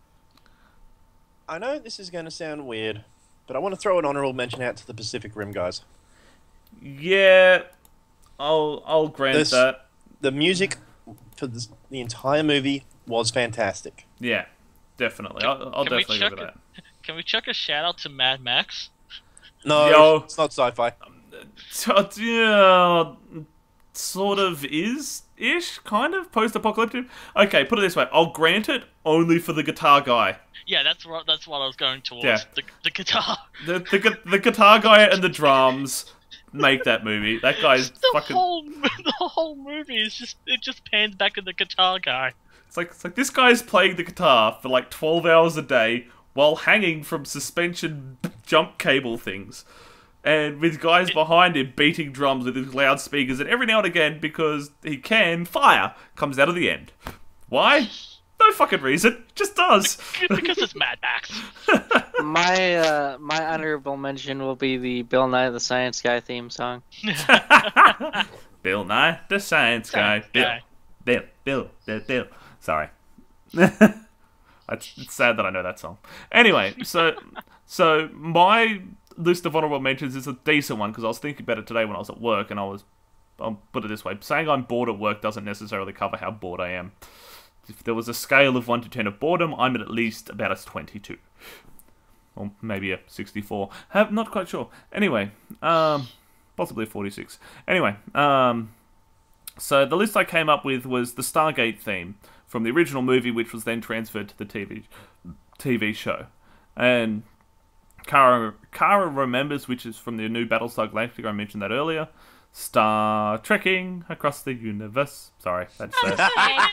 I know this is going to sound weird, but I want to throw an honourable mention out to the Pacific Rim guys. Yeah, I'll I'll grant This- that. The music for this, the entire movie was fantastic. Yeah, definitely. I'll, I'll Can we definitely check go with it? that. Can we chuck a shout out to Mad Max? No, Yo. it's not sci-fi. So, yeah, sort of is-ish, kind of, post-apocalyptic. Okay, put it this way. I'll grant it only for the guitar guy. Yeah, that's what that's what I was going towards. Yeah. The the guitar. The, the gu- the guitar guy and the drums make that movie. That guy's The fucking... whole the whole movie is just it just pans back to the guitar guy. It's like, it's like this guy's playing the guitar for like twelve hours a day while hanging from suspension jump cable things. And with guys behind him beating drums with his loudspeakers, and every now and again, because he can, fire comes out of the end. Why? No fucking reason. Just does. Because it's Mad Max. My uh, my honorable mention will be the Bill Nye the Science Guy theme song. Bill Nye, the science guy. Science Bill, guy. Bill, Bill, Bill, Bill. Sorry. It's it's sad that I know that song. Anyway, so so my list of honorable mentions is a decent one because I was thinking about it today when I was at work, and I was, I'll put it this way: saying I'm bored at work doesn't necessarily cover how bored I am. If there was a scale of one to ten of boredom, I'm at at least about a twenty-two, or maybe a sixty-four. Have not quite sure. Anyway, um, possibly a forty-six. Anyway, um, so the list I came up with was the Stargate theme from the original movie, which was then transferred to the T V T V show, and Kara Kara Remembers, which is from the new Battlestar Galactica. I mentioned that earlier. Star trekking across the universe. Sorry, that's uh,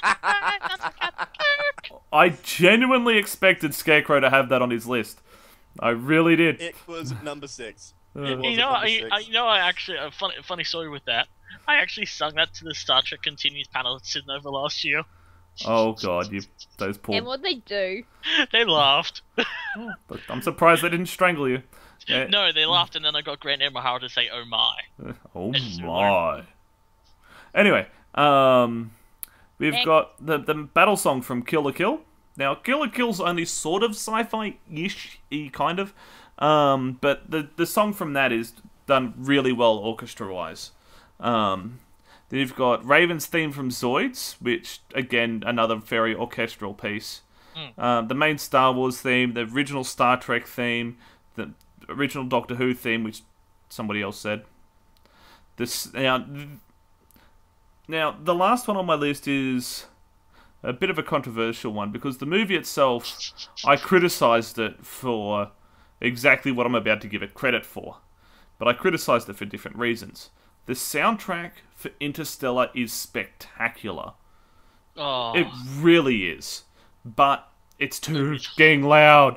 I genuinely expected Scarecrow to have that on his list. I really did. It was number six. Uh, It was You at know, number I, six. I, you know, I actually a funny, funny story with that. I actually sung that to the Star Trek Continues panel at Sydney over last year. oh god, you those poor. And what they do? They laughed. But I'm surprised they didn't strangle you. Yeah. No, they laughed, and then I got Grant Imahara to say, "Oh my." Oh It's my. Anyway, Um, we've Next. got the the battle song from Kill la Kill. Now, Kill la Kill's only sort of sci-fi-ish, kind of, um, but the the song from that is done really well orchestra-wise. Um, then you've got Raven's theme from Zoids, which again another very orchestral piece. Mm. Um, the main Star Wars theme, the original Star Trek theme, the original Doctor Who theme, which somebody else said. This now, now the last one on my list is a bit of a controversial one because the movie itself, I criticised it for exactly what I'm about to give it credit for, but I criticised it for different reasons. The soundtrack for Interstellar is spectacular. Oh. It really is. But it's too getting loud.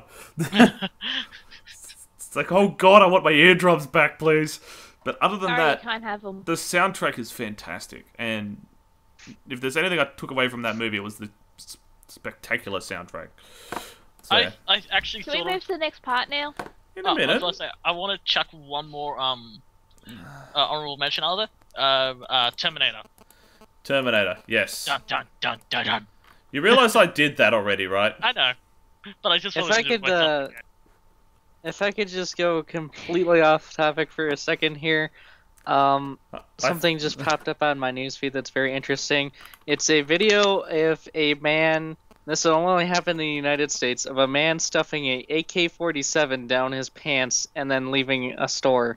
It's like, oh god, I want my eardrums back, please. But other than Sorry, that, you can't have them. the soundtrack is fantastic. And if there's anything I took away from that movie, it was the s- spectacular soundtrack. So, I, I actually Can we thought move of, to the next part now? in oh, a I was minute. gonna say, I want to chuck one more um uh, honorable mention out there. Uh, uh, Terminator. Terminator, yes. Dun dun dun dun dun. You realise I did that already, right? I know, but I just If wanted I to do could, myself uh, again. If I could just go completely off topic for a second here, um, I- something just popped up on my newsfeed that's very interesting. It's a video of a man. This will only happen in the United States of a man stuffing a A K forty-seven down his pants and then leaving a store.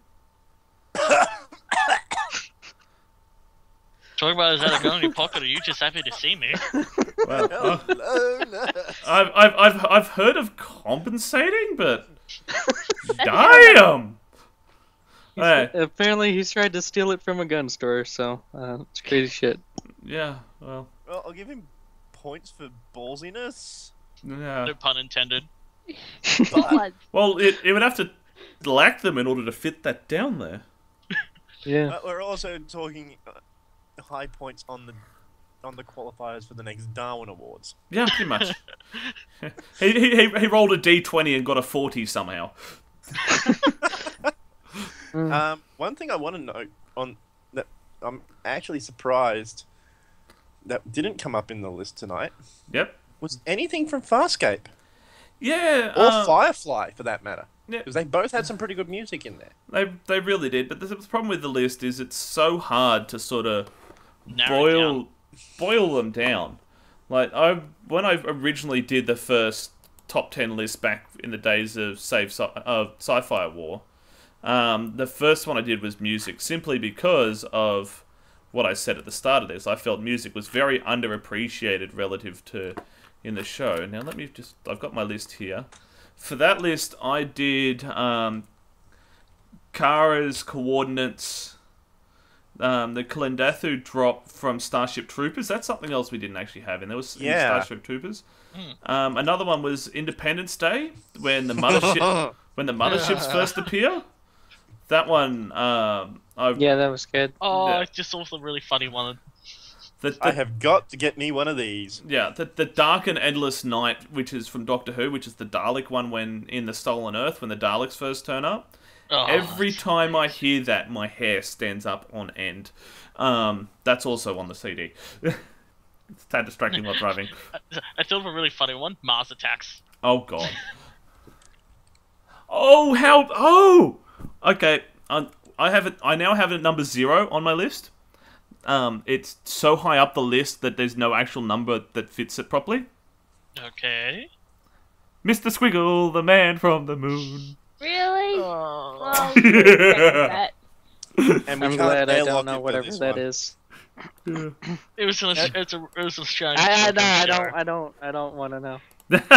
Talk about is that a gun in your pocket, or are you just happy to see me? Well, Oh, uh, no, no. I've, I've, I've, I've heard of compensating, but That's damn! He's- Hey, Apparently, he's tried to steal it from a gun store, so uh, it's crazy shit. yeah, well, Well, I'll give him points for ballsiness. yeah. No pun intended. What was? Well, it, it would have to lack them in order to fit that down there. Yeah. But we're also talking uh, high points on the on the qualifiers for the next Darwin Awards. Yeah, pretty much. he, he, he he rolled a d twenty and got a forty somehow. Mm. Um, one thing I want to note on that I'm actually surprised that didn't come up in the list tonight Yep. was anything from Farscape Yeah. or uh, Firefly for that matter, yeah, because they both had some pretty good music in there. they they really did. But the, the problem with the list is it's so hard to sort of Narrow it down. boil boil them down. Like I when I originally did the first top ten list back in the days of Save Sci- of Sci-Fi War, um, the first one I did was music, simply because of what I said at the start of this. I felt music was very underappreciated relative to in the show. Now let me just I've got my list here. For that list, I did um, Kara's coordinates. Um, the Kalendathu drop from Starship Troopers. That's something else we didn't actually have, and there was in Yeah. Starship Troopers. Um, another one was Independence Day, when the mothership when the motherships first appear. That one, um, I Yeah, that was good. Oh, Yeah. it's just also really funny one. the, the, I have got to get me one of these. yeah the the Dark and Endless Night, which is from Doctor Who, which is the Dalek one when in the Stolen Earth when the Daleks first turn up. Oh, Every time I hear that, my hair stands up on end. Um, that's also on the C D. It's tad distracting while driving. I thought of a really funny one. Mars Attacks. Oh god. Oh how oh. Okay, um, I have it. I now have it at number zero on my list. Um, it's so high up the list that there's no actual number that fits it properly. Okay. Mister Squiggle, the man from the moon. Really? Oh. Well, we can expect that. And we I'm can't glad I airlock don't know it for whatever this that one. is. It was an it's a it was an Australian. I, I, no, children's I show. don't, I don't, I don't want to know.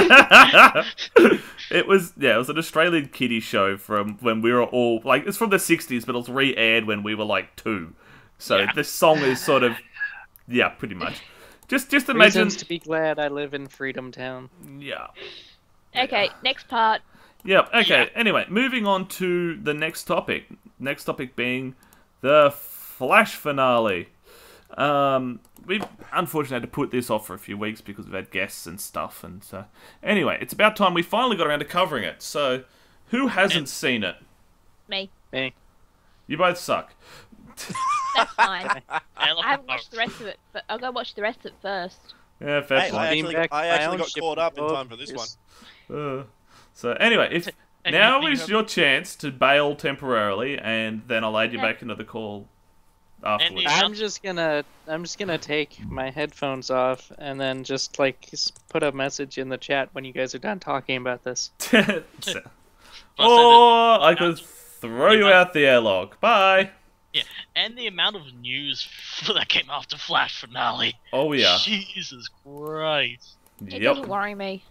It was yeah, it was an Australian kiddie show from when we were all like it's from the sixties, but it was re-aired when we were like two. So Yeah. this song is sort of yeah, pretty much. Just just imagine Reasons to be glad I live in Freedom Town. yeah. Okay, next part. Yep. Okay. Yeah. Anyway, moving on to the next topic. Next topic being the Flash finale. Um, we've unfortunately had to put this off for a few weeks because we've had guests and stuff. And so, anyway, it's about time we finally got around to covering it. So, who hasn't seen it? Me. Me. You both suck. That's fine. Airlock I haven't and watched the rest of it, but I'll go watch the rest of it first. Yeah, fair Hey, I point. actually, back I my actually own got ship caught up in boat time for this one. is- Uh, so anyway, if And now you- you is have- your chance to bail temporarily, and then I'll add you Okay. back into the call afterwards. the- I'm just gonna I'm just gonna take my headphones off and then just like s- put a message in the chat when you guys are done talking about this. So- But or I could throw you out the airlock. Bye. Yeah, and the amount of news that came after Flash finale. Oh yeah. Jesus Christ. It Yep. doesn't worry me.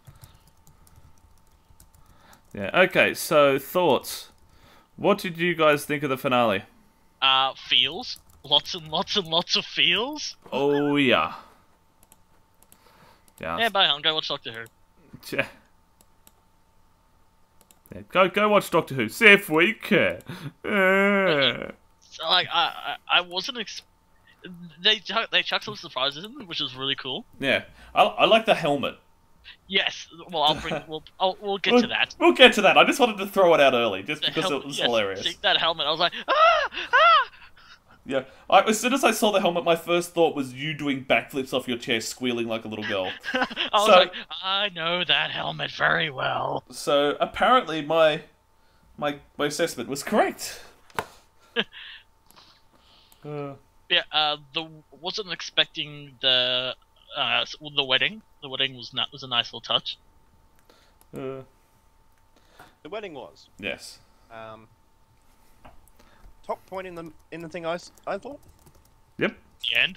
Yeah. Okay. So thoughts. What did you guys think of the finale? Uh, feels. Lots and lots and lots of feels. Oh yeah. Yeah. Yeah, bye, I'll go watch Doctor Who. Yeah. Yeah, Go go watch Doctor Who. See if we care. Uh, So, like, I, I, I wasn't ex- They, chu- they chucked some surprises in, which was really cool. yeah. I, I like the helmet. Yes, well, I'll bring, we'll, I'll, we'll get We'll, to that. we'll get to that. I just wanted to throw it out early, just The because hel- it was yes, hilarious. See, that helmet, I was like, ah, ah! Yeah. I, as soon as I saw the helmet, my first thought was you doing backflips off your chair, squealing like a little girl. I was So- like, I know that helmet very well. So apparently, my my my assessment was correct. uh, Yeah, uh, the wasn't expecting the uh the wedding. The wedding was not was a nice little touch. uh, The wedding was. yes. Um, top point in the in the thing I, s- I thought Yep. The end.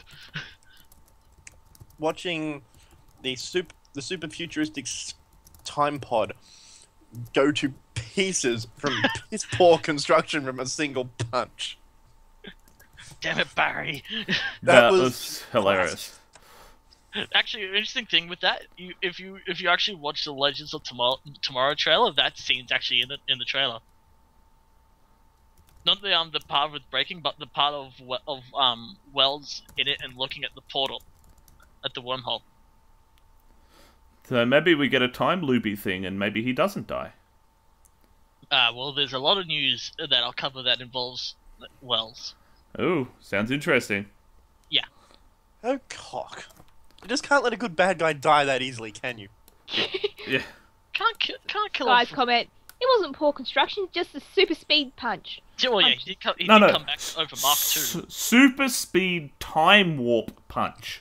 watching the super the super futuristic s- time pod go to pieces from piss poor construction from a single punch. Damn it, Barry. That, That was, was hilarious. Actually, an interesting thing with that, you if you if you actually watch the Legends of Tomorrow Tomorrow trailer, that scene's actually in the in the trailer. Not the um the part with breaking, but the part of We- of um Wells in it and looking at the portal, at the wormhole. So maybe we get a time loopy thing, and maybe he doesn't die. Uh, well, there's a lot of news that I'll cover that involves Wells. Oh, sounds interesting. Oh cock! You just can't let a good bad guy die that easily, can you? Yeah. Can't kill, can't kill. Guys, him. comment. It wasn't poor construction, just a super speed punch. Well, yeah, he did come, he No, did no. come back over Mark S- two. super speed time warp punch.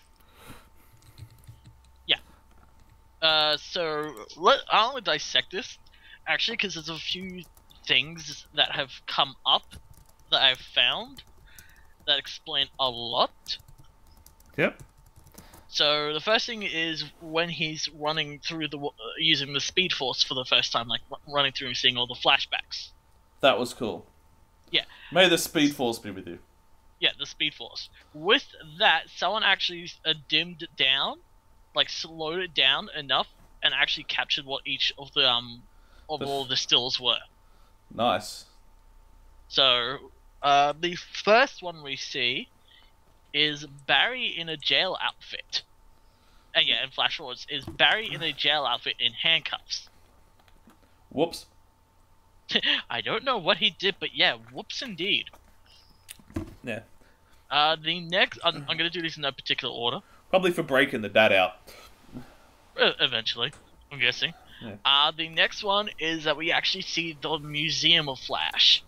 Uh, so let I want to dissect this, actually, because there's a few things that have come up that I've found that explain a lot. Yep. So the first thing is when he's running through the w- uh, using the Speed Force for the first time, like r- running through and seeing all the flashbacks. That was cool. Yeah. May the speed force be with you. Yeah, the Speed Force. With that, someone actually uh, dimmed it down, like slowed it down enough, and actually captured what each of the um of The f- all the stills were. Nice. So, uh, the first one we see is Barry in a jail outfit. And yeah, and flash forwards is Barry in a jail outfit in handcuffs. Whoops. I don't know what he did, but yeah, whoops indeed. Yeah. Uh, the next, I'm, I'm gonna do these in no particular order. Probably for breaking the dad out. Uh, eventually, I'm guessing. Yeah. Uh, the next one is that we actually see the Museum of Flash.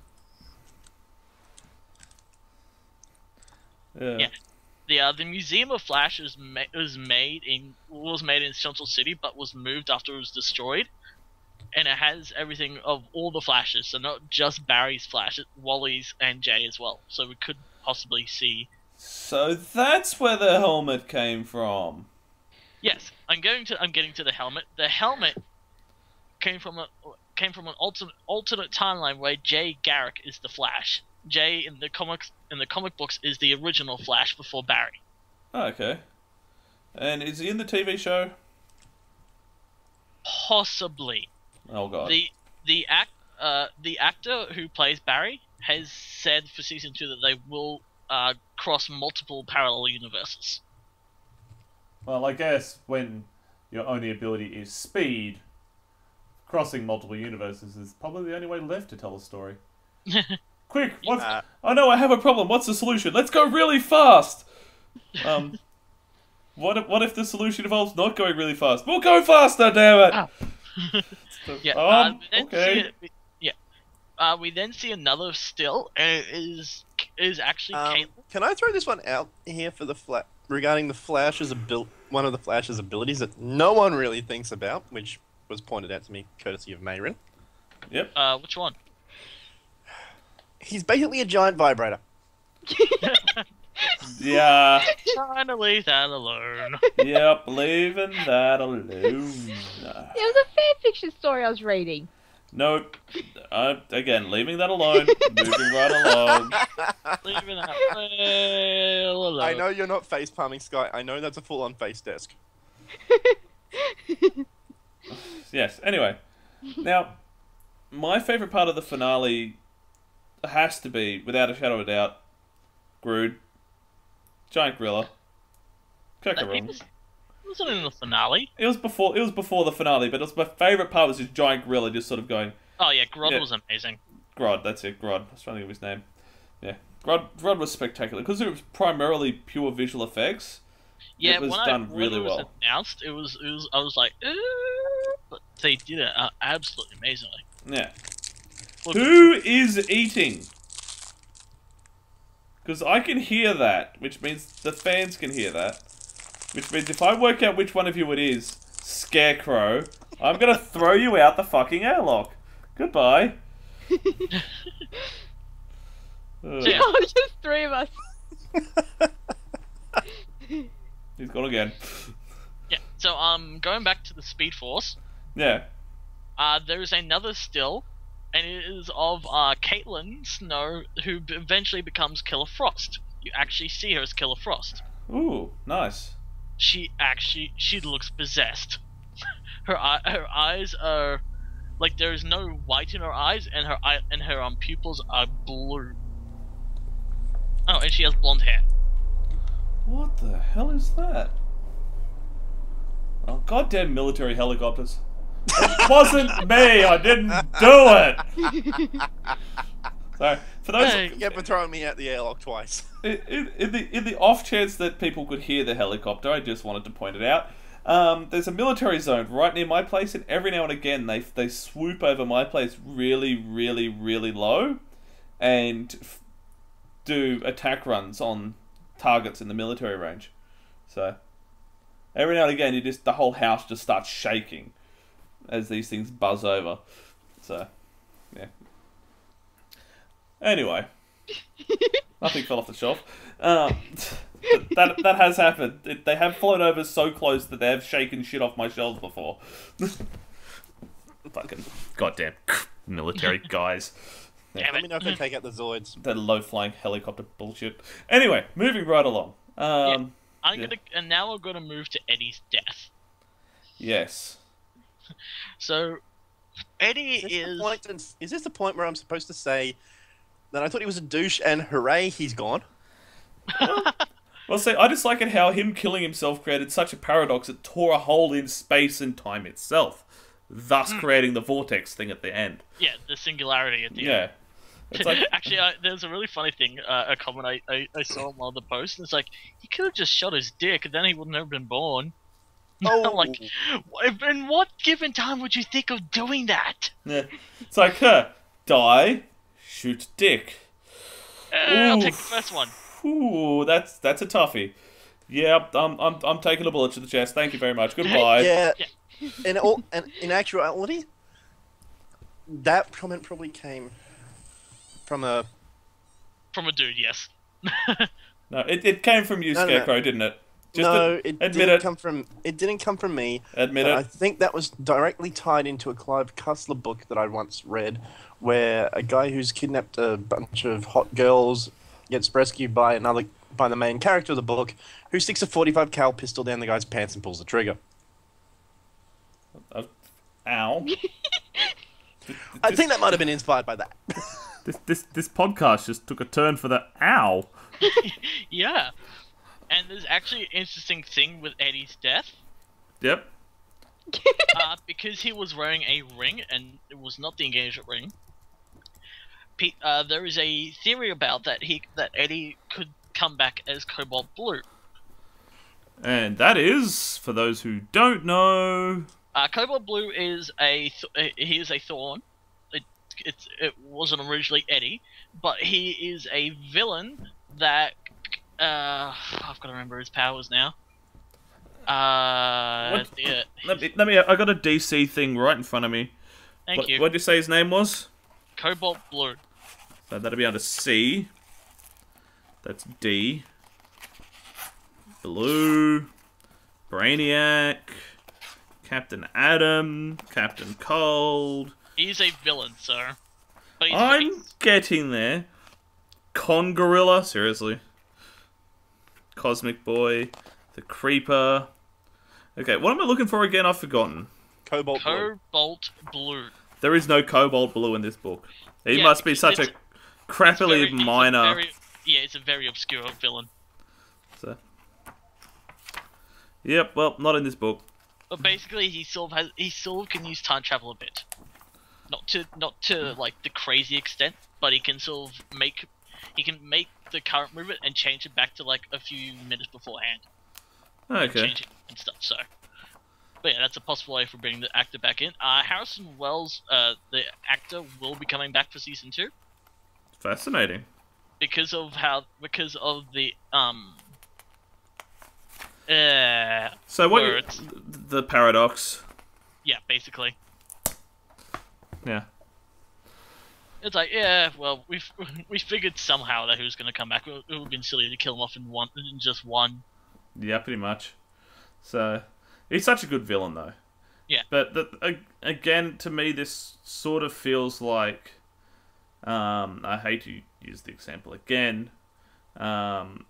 Yeah. Yeah. The uh, the Museum of Flash was ma- was made in was made in Central City, but was moved after it was destroyed, and it has everything of all the Flashes, so not just Barry's Flash, Wally's and Jay as well. So we could possibly see. So that's where the helmet came from. Yes, I'm going to I'm getting to the helmet. The helmet came from a came from an alternate alternate timeline where Jay Garrick is the Flash. Jay in the comics in the comic books is the original Flash before Barry. Oh, okay. And is he in the T V show? Possibly. Oh god. The the act uh the actor who plays Barry has said for season two that they will uh cross multiple parallel universes. Well, I guess when your only ability is speed, crossing multiple universes is probably the only way left to tell a story. Quick, what's... Uh, I know I have a problem. What's the solution? Let's go really fast! Um, what if, what if the solution involves not going really fast? We'll go faster, damn it! Oh. yeah, Um, uh, we then okay. see it- yeah. Uh, we then see another still, and it is is actually um, Caitlyn. can I throw this one out here for the fla- regarding the Flash's abil- one of the Flash's abilities that no one really thinks about, which was pointed out to me courtesy of Mayrin. Yep. Uh, which one? He's basically a giant vibrator. Yeah. Trying to leave that alone. Yep, leaving that alone. It was a fanfiction story I was reading. No, uh, again, leaving that alone, moving right along. Leaving that well alone. I know you're not face palming, Sky. I know that's a full-on face desk. Yes, anyway. Now, my favourite part of the finale has to be, without a shadow of a doubt, Grood, Giant Gorilla, That- It Kokorung. was, it wasn't in the finale. It was before. It was before the finale, but it was my favourite part was just Giant Gorilla just sort of going, Oh yeah, Grodd Yeah. was amazing. Grodd. That's it, Grodd. I was trying to think of his name. Yeah, Grodd. Grodd was spectacular because it was primarily pure visual effects. Yeah, It was when I done when really it was well. announced, it was it was I was like, "Uh," but they did it uh, absolutely amazingly. Yeah. Look, Who is eating? Because I can hear that, which means the fans can hear that. Which means if I work out which one of you it is, Scarecrow, I'm gonna throw you out the fucking airlock. Goodbye. Ugh. Yeah. Oh, just three of us. He's gone again. Yeah. So um, going back to the Speed Force, Yeah. uh, there is another still, and it is of uh Caitlyn Snow, who b- eventually becomes Killer Frost. You actually see her as Killer Frost. Ooh, nice. She actually she looks possessed. her eye, her eyes are like there is no white in her eyes, and her eye and her um pupils are blue. Oh, and she has blonde hair. What the hell is that? Oh, goddamn military helicopters. It wasn't me, I didn't do it! Sorry, for those... Hey. Yeah, for throwing me out the airlock twice. In, in, in the in the off chance that people could hear the helicopter, I just wanted to point it out. Um, there's a military zone right near my place, and every now and again they they swoop over my place really, really, really low, and f do attack runs on targets in the military range. So every now and again, you just the whole house just starts shaking as these things buzz over. So yeah. Anyway. Nothing fell off the shelf. Um, that that has happened. It, they have flown over so close that they have shaken shit off my shelves before. Fucking goddamn military guys. Damn Let me it. know if they take out the Zoids. That low flying helicopter bullshit. Anyway, moving right along. Um, I'm yeah. gonna and now we're gonna move to Eddie's death. Yes. So Eddie Is this, is the point, is this the point where I'm supposed to say that I thought he was a douche and hooray, he's gone? Well, see, I just like it how him killing himself created such a paradox it tore a hole in space and time itself, thus creating the vortex thing at the end. yeah the singularity at the end. Yeah. It's like, Actually, uh, there's a really funny thing, uh, a comment I, I, I saw on one of the posts, and it's like, he could have just shot his dick, and then he would never been born. Oh. I'm like, "Wh- in what given time would you think of doing that? yeah. It's like, huh, die, shoot dick. Uh, I'll take the Oof. first one. Ooh, that's that's a toughie. Yeah, I'm I'm I'm taking a bullet to the chest. Thank you very much. Goodbye. Yeah. Yeah. In all, and in actuality, that comment probably came from a. From a dude, yes. No, it, it came from you, No, no, no. Scarecrow, didn't it? Just no, ad- it admit didn't it. come from. It didn't come from me. Admit but it. I think that was directly tied into a Clive Cussler book that I once read, where a guy who's kidnapped a bunch of hot girls gets rescued by another by the main character of the book, who sticks a forty-five cal pistol down the guy's pants and pulls the trigger. Uh, ow. I think that might have been inspired by that. This this this podcast just took a turn for the ow. Yeah. And there's actually an interesting thing with Eddie's death. Yep. uh, because he was wearing a ring, and it was not the engagement ring. pe- uh, there is a theory about that he that Eddie could come back as Cobalt Blue. And that is, for those who don't know... Uh, Cobalt Blue is a th- he is a Thorn. It it's it wasn't originally Eddie, but he is a villain that uh I've got to remember his powers now. Uh, What? yeah. Let me, let me, I got a D C thing right in front of me. Thank what, you. What did you say his name was? Cobalt Blue. So that'll be under C. That's D. Blue. Brainiac. Captain Atom. Captain Cold. He's a villain, sir. But he's, I'm he's- getting there. Con Gorilla, seriously. Cosmic Boy. The Creeper. Okay, what am I looking for again? I've forgotten. Cobalt Blue. Cobalt Blue. There is no Cobalt Blue in this book. He Yeah, must be because such a it's- crappily Very- he's a minor. very- yeah, it's a very obscure villain. So. Yep, well, not in this book. But basically, he sort of has he sort of can use time travel a bit, not to not to like the crazy extent, but he can sort of make he can make the current movement and change it back to like a few minutes beforehand. Okay. Change it and stuff. So, but yeah, that's a possible way for bringing the actor back in. Uh, Harrison Wells, uh, the actor, will be coming back for season two Fascinating. because of how because of the um. Uh, So what? You, words. the paradox. Yeah, basically. Yeah. It's like, yeah, well, we we figured somehow that he was going to come back. It would have been silly to kill him off in one, in just one. Yeah, pretty much. So he's such a good villain, though. Yeah. But the, a- again, to me, this sort of feels like. Um, I hate to use the example again. Um.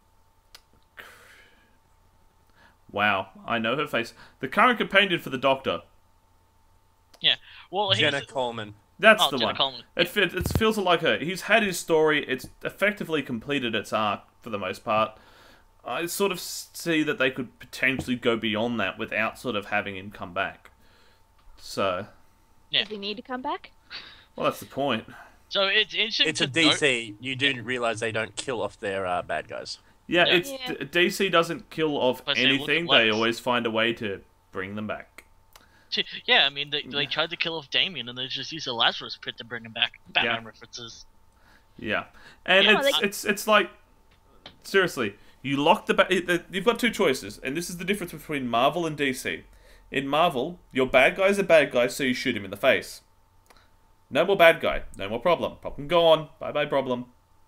Wow, I know her face. The current companion for the Doctor. Yeah, well, he's, Jenna Coleman. That's Oh, the Jenna one. Coleman. It, fit, it feels like her. He's had his story. It's effectively completed its arc for the most part. I sort of see that they could potentially go beyond that without sort of having him come back. So, Yeah. Does he need to come back? well, that's the point. So it's interesting. It's to a D C. You do realise they don't kill off their uh, bad guys. Yeah, Yeah. it's Yeah. D- D C doesn't kill off But say, look at anything. They Lex. always find a way to bring them back. Note, yeah, I mean, they, they tried to kill off Damien, and they just used a Lazarus pit to bring him back. Batman Yeah. references. Yeah, and Yeah, it's they- it's it's like seriously, you lock the ba- it- you've got two choices, and this is the difference between Marvel and D C. In Marvel, your bad guy's a bad guy, so you shoot him in the face. No more bad guy, no more problem. Problem gone. Bye bye problem.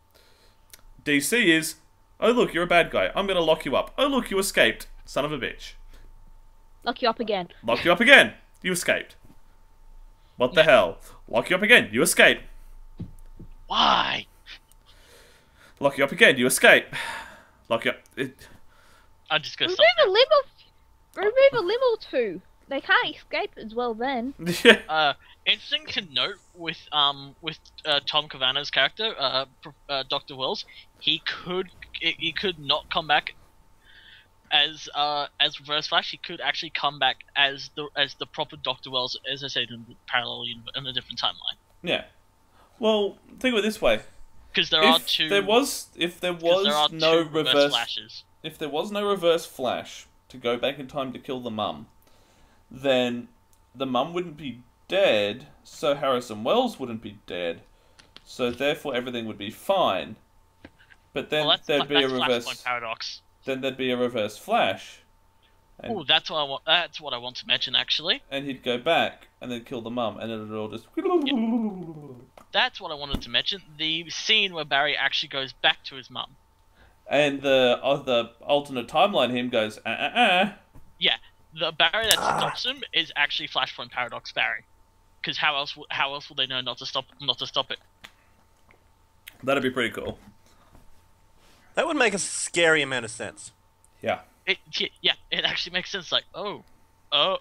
D C is, oh look, you're a bad guy. I'm gonna lock you up. Oh look, you escaped. Son of a bitch. Lock you up again. Lock you up again. You escaped. What the hell? Lock you up again. You escape. Why? Lock you up again. You escape. Lock you up. It... I'm just gonna Remove stop. a limb of, remove a limb or two. They can't escape as well then. yeah. Uh, interesting to note with um with uh, Tom Cavanagh's character, uh, Pro- uh, Doctor Wells, he could he could not come back as uh as Reverse Flash. He could actually come back as the as the proper Doctor Wells, as I said, in the parallel uni- in a different timeline. Yeah. Well, think of it this way. Because there are If two. there was, if there 'cause was there are no two reverse, flashes. if there was no reverse flash to go back in time to kill the mum, then the mum wouldn't be dead, so Harrison Wells wouldn't be dead, so therefore everything would be fine. But then Well, that's, there'd fla- be a that's reverse. Flashpoint paradox. Then there'd be a reverse flash, and, Oh, that's what I want. That's what I want to mention. Actually, and he'd go back and then kill the mum, and it'd all just. that's what I wanted to mention. The scene where Barry actually goes back to his mum. And the other alternate timeline, him goes ah ah ah. Yeah, the Barry that stops him is actually Flashpoint Paradox Barry, because how else? w- How else will they know not to stop? Not to stop it? That'd be pretty cool. That would make a scary amount of sense. Yeah. It yeah, yeah, it actually makes sense. Like, oh, oh,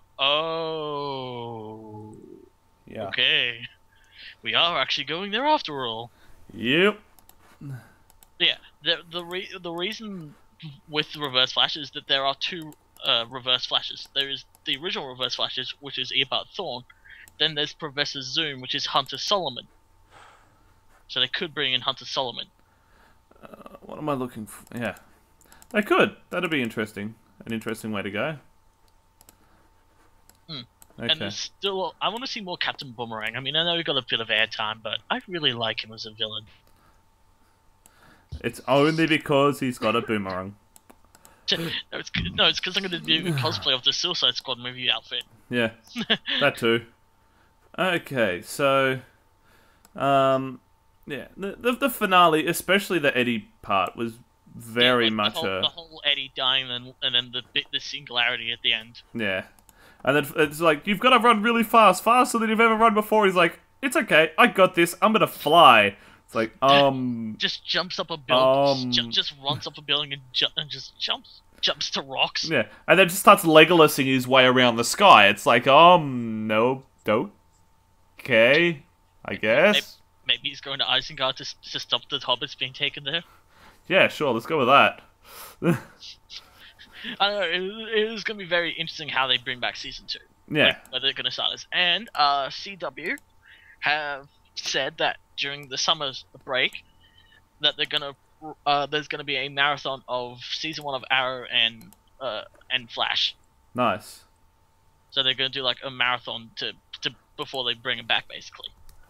oh. Yeah. Okay, we are actually going there after all. Yep. Yeah, the the re- the reason with the Reverse Flash is that there are two uh, Reverse Flashes. There is the original Reverse Flashes, which is Eobard Thawne. Then there's Professor Zoom, which is Hunter Solomon. So they could bring in Hunter Solomon. Uh, what am I looking for? Yeah. They could. That'd be interesting. An interesting way to go. Hmm. Okay. And there's still, I want to see more Captain Boomerang. I mean, I know he got a bit of airtime, but I really like him as a villain. It's only because he's got a boomerang. No, it's no, it's because I'm going to do a cosplay of the Suicide Squad movie outfit. Yeah, that too. Okay, so, um, yeah, the, the the finale, especially the Eddie part, was very yeah, like much the whole, a the whole Eddie dying, and and then the bit the singularity at the end. yeah, and then it's like you've got to run really fast, faster than you've ever run before. He's like, it's okay, I got this. I'm gonna fly. It's like, um, just jumps up a building, um, just, just runs up a building and, ju and just jumps, jumps to rocks. yeah, and then just starts Legolasing his way around the sky. It's like, um, no, don't. Okay, I guess. Maybe, maybe he's going to Isengard to to stop the hobbits being taken there. Yeah, sure, let's go with that. I don't know. It, it is going to be very interesting how they bring back season two. Yeah. Like, where they're going to start this. And uh, C W have said that during the summer break that they're going to uh, there's going to be a marathon of season one of Arrow and uh, and Flash. Nice. So they're going to do like a marathon to to before they bring it back, basically.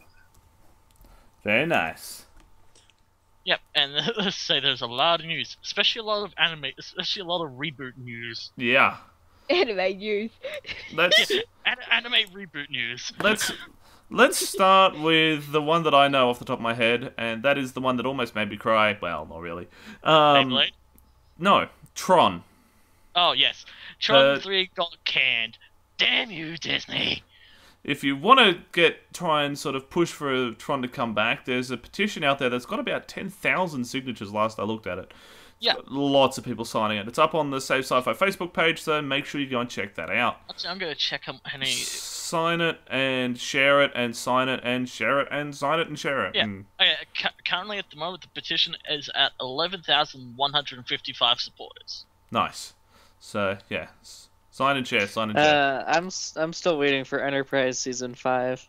Very nice. Yep, and let's say there's a lot of news, especially a lot of anime, especially a lot of reboot news. Yeah. Anime news. Let's An anime reboot news. let's let's start with the one that I know off the top of my head, and that is the one that almost made me cry. Well, not really. Um, Beyblade? No, Tron. Oh yes, Tron Uh, three got canned. Damn you, Disney! If you want to get try and sort of push for Tron to come back, there's a petition out there that's got about ten thousand signatures last I looked at it. It's Yeah. got lots of people signing it. It's up on the Save Sci-Fi Facebook page, so make sure you go and check that out. Actually, I'm gonna check how many. Sign it and share it and sign it and share it and sign it and share it. Yeah. And Okay, cu- currently at the moment the petition is at eleven thousand one hundred fifty-five supporters. nice. So, yeah. S- Sign and share, sign and share. Uh, I'm s- I'm still waiting for Enterprise season five.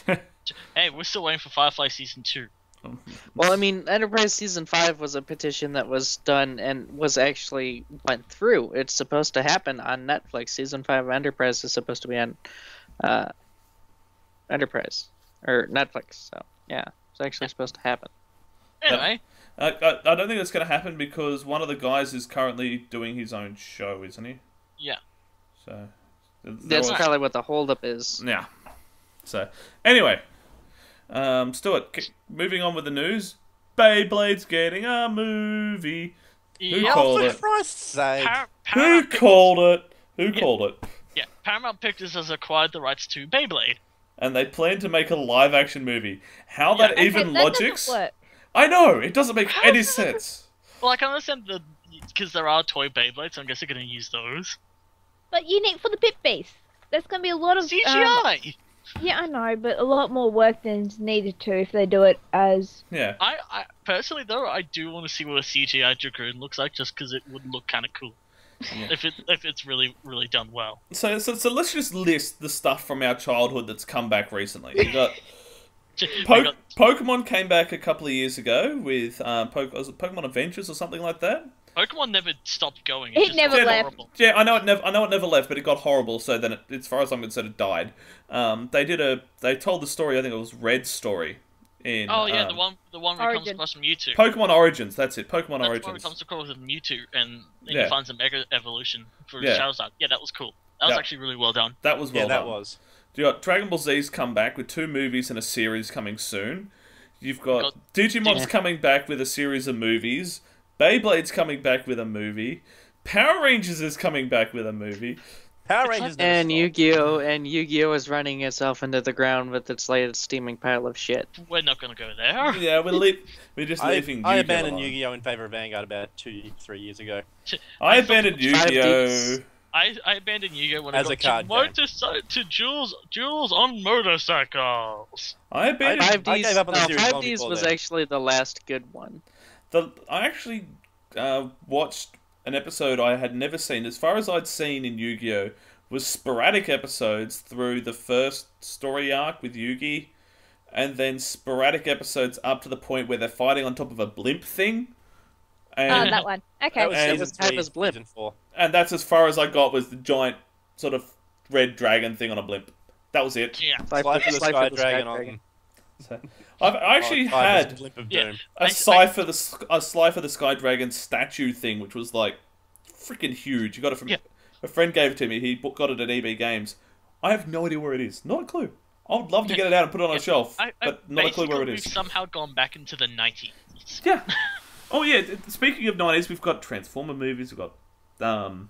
Hey, we're still waiting for Firefly season two. Well, I mean, Enterprise season five was a petition that was done and was actually went through. It's supposed to happen on Netflix. Season five of Enterprise is supposed to be on uh, Enterprise or Netflix. So yeah, it's actually supposed to happen. Anyway, Uh, I, I don't think that's going to happen because one of the guys is currently doing his own show, isn't he? yeah. So That's was- probably what the holdup is. Yeah. So, anyway. Um, Stuart, c- moving on with the news. Beyblade's getting a movie. Who Yeah, called For it? Christ's sake. Par- Who Paramount Pic- called it? Who Yeah. called it? yeah, Paramount Pictures has acquired the rights to Beyblade. And they plan to make a live-action movie. How Yeah. that Okay, even that doesn't logics? work. I know, it doesn't make How any does that- sense. Well, I can understand the because there are toy Beyblades, so I guess they're going to use those. But you need for the pit base. There's gonna be a lot of C G um, I. yeah, I know, but a lot more work than's needed to if they do it as. Yeah. I, I personally though, I do want to see what a C G I Dragoon looks like, just because it would look kind of cool. Yeah. If it if it's really really done well. So, so, so let's just list the stuff from our childhood that's come back recently. We got We po- got- Pokemon came back a couple of years ago with um, po- was it Pokemon Adventures or something like that. Pokemon never stopped going. It just never got left. horrible. Yeah, I know it never. I know it never left, but it got horrible. So then, it, as far as I'm concerned, it died. Um, they did a. They told the story. I think it was Red's story. In Oh yeah, um, the one the one where he comes Origin. across from Mewtwo. Pokemon Origins. That's it. Pokemon That's where he Origins. comes across with Mewtwo, and then Yeah. he finds a Mega Evolution for Yeah. Charizard. Yeah, that was cool. That was Yeah. actually really well done. That was well Yeah, that done. was. You got Dragon Ball Z's come back with two movies and a series coming soon. You've got, Got- Digimon's Yeah. coming back with a series of movies. Beyblade's coming back with a movie. Power Rangers is coming back with a movie. Power Rangers never And stopped. Yu-Gi-Oh! And Yu-Gi-Oh! Is running itself into the ground with its latest steaming pile of shit. We're not gonna go there. Yeah, we're le- we're just I, leaving. I Yu-Gi-Oh abandoned alone. Yu-Gi-Oh in favor of Vanguard about two, three years ago. I I abandoned Five Yu-Gi-Oh. Ds. I, I abandoned Yu-Gi-Oh when As I a got card to, game. motorcy- to Jules Jules on motorcycles. I abandoned. I- Five Ds. gave up on the no, series Five long Ds before was then. actually the last good one. The, I actually uh, watched an episode I had never seen. As far as I'd seen in Yu-Gi-Oh, was sporadic episodes through the first story arc with Yugi, and then sporadic episodes up to the point where they're fighting on top of a blimp thing. And, Oh, that one. Okay. That was And- season Type three, as blip. season four. and that's as far as I got, was the giant sort of red dragon thing on a blimp. That was it. Yeah. Fly Fly for for the Fly Sky for Dragon Dragon. on. I've I actually Oh, Five is had Blimp of Yeah. Doom. a I- Sci for the Sk- a Sly for the Sky Dragon statue thing, which was like freaking huge. You got it from Yeah. a friend gave it to me. He bu- got it at E B Games. I have no idea where it is. Not a clue. I would love to get it out and put it on a shelf, I, I, but not a clue where it basically, is. We've somehow gone back into the nineties. Yeah. Oh yeah. th- Speaking of nineties, we've got Transformer movies. We've got um,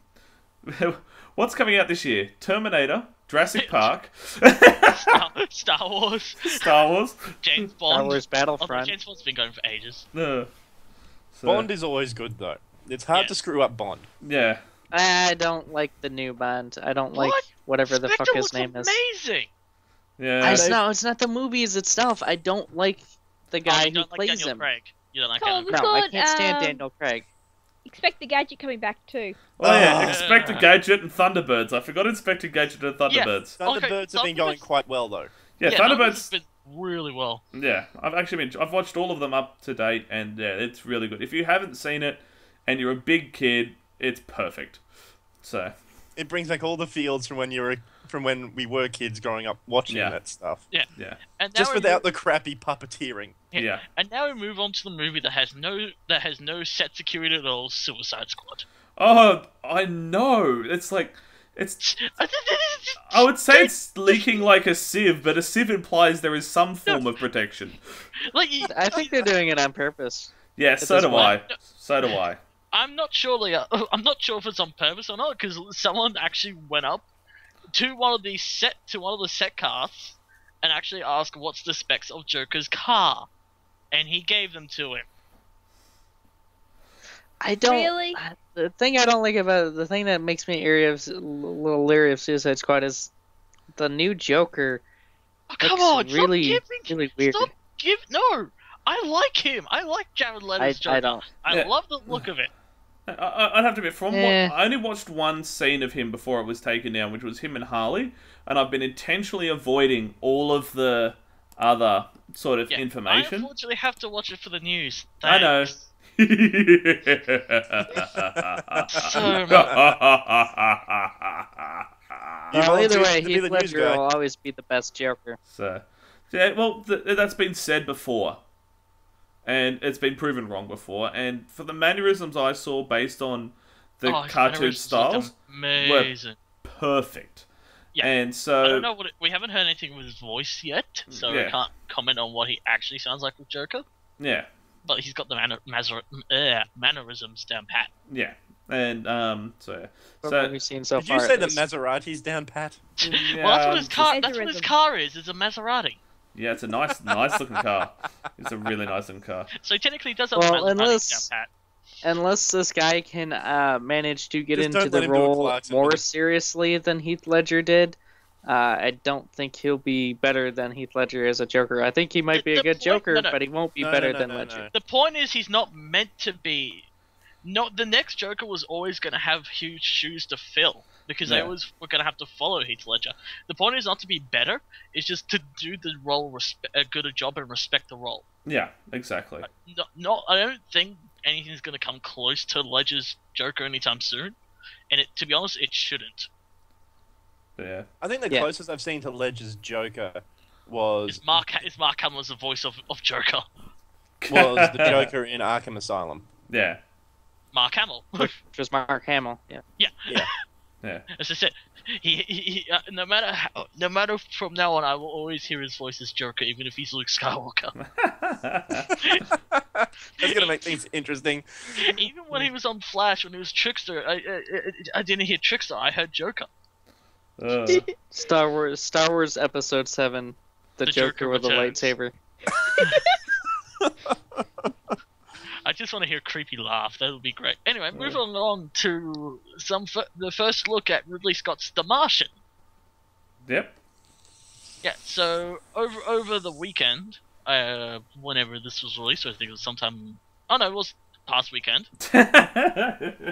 what's coming out this year? Terminator, Jurassic Park, Star, Star Wars, Star Wars. James Star Bond. Wars Although Battlefront. James Bond's been going for ages. Uh, so, Bond is always good though. It's hard Yeah. to screw up Bond. Yeah. I don't like the new Bond. I don't like What? whatever the Spectre fuck his looks name is. amazing. Yeah. I just, no, it's not the movies itself. I don't like the Oh, guy you who don't like plays Daniel him. Craig. You don't like Cool, him. We've No, I got, can't stand um, Daniel Craig. Expect the Gadget coming back too. Oh yeah, Oh. Inspector Gadget and Thunderbirds. I forgot Inspector Gadget and Thunderbirds. Thunderbirds Okay, have been going Thunderbirds- quite well though. Yeah, Yeah, Thunderbirds. been really well. Yeah, I've actually been. I've watched all of them up to date, and yeah, it's really good. If you haven't seen it, and you're a big kid, it's perfect. So It brings back all the feels from when you were from when we were kids growing up watching Yeah. that stuff. Yeah. yeah, And now Just we without move, the crappy puppeteering. yeah. yeah. And now we move on to the movie that has no that has no set security at all. Suicide Squad. Oh, I know. It's like it's. I would say it's leaking like a sieve, but a sieve implies there is some form of protection. like you- I think they're doing it on purpose. Yeah, At so this do I. point. So do I. I'm not sure. Like, uh, I'm not sure if it's on purpose or not because someone actually went up to one of the set to one of the set casts and actually asked what's the specs of Joker's car, and he gave them to him. I don't. Really? The thing I don't like about the thing that makes me leery of, a little leery of Suicide Squad is the new Joker. Oh, come looks on, really, stop giving, really weird. Stop give no. I like him. I like Jared I, Leto's Joker. I don't. I Yeah. love the look of it. I, I- I'd have to admit, from Eh. what, I only watched one scene of him before it was taken down, which was him and Harley, and I've been intentionally avoiding all of the other sort of Yeah, I information. unfortunately have to watch it for the news. I know. Thanks. so So much. You Well, either volunteered way, to be Heath the news Ledger guy. will always be the best Joker. So, yeah, well, th- that's been said before, and it's been proven wrong before. And for the mannerisms I saw, based on the Oh, his cartoon mannerisms looked styles, amazing. perfect. Yeah. And I so, don't know what it, we haven't heard anything with his voice yet, so Yeah. I can't comment on what he actually sounds like with Joker. yeah, But he's got the manner, mazzer, uh, mannerisms down pat. yeah, and um, so, From so what we've seen so Did far. you say at the least. Maserati's down pat? yeah, well, that's what his just- car. That's what his Mannerism. car is. Is a Maserati. yeah, it's a nice, nice looking car. It's a really nice looking car. So he technically does have Well, a Maserati unless- down pat. Unless this guy can uh, manage to get Just into don't let the him do a role Clarkson more with him. seriously than Heath Ledger did, uh, I don't think he'll be better than Heath Ledger as a Joker. I think he might be The- a the good point- Joker, no, no. but he won't be No, better no, no, than no, Ledger. no. The point is, he's not meant to be. Not the next Joker was always going to have huge shoes to fill because they Yeah. always were going to have to follow Heath Ledger. The point is not to be better; it's just to do the role respe- a good a job and respect the role. Yeah, exactly. Not, not I don't think anything's going to come close to Ledger's Joker anytime soon, and it, to be honest, it shouldn't. Yeah, I think the Yeah. closest I've seen to Ledger's Joker was Is Mark is Mark Hamill as the voice of, of Joker? was the Joker in Arkham Asylum. yeah, Mark Hamill. Which was Mark Hamill. Yeah. Yeah. Yeah. yeah. As I said, he, he, he uh, no matter how, no matter from now on, I will always hear his voice as Joker, even if he's Luke Skywalker. That's gonna make things interesting. Even when he was on Flash, when he was Trickster, I, I, I didn't hear Trickster. I heard Joker. Uh, Star Wars, Star Wars Episode Seven, the, The Joker, Joker with a returns. lightsaber. I just want to hear a creepy laugh. That would be great. Anyway, moving on to some f- the first look at Ridley Scott's The Martian. yep. Yeah, so over over the weekend, uh, whenever this was released, I think it was sometime. Oh no, it was past weekend.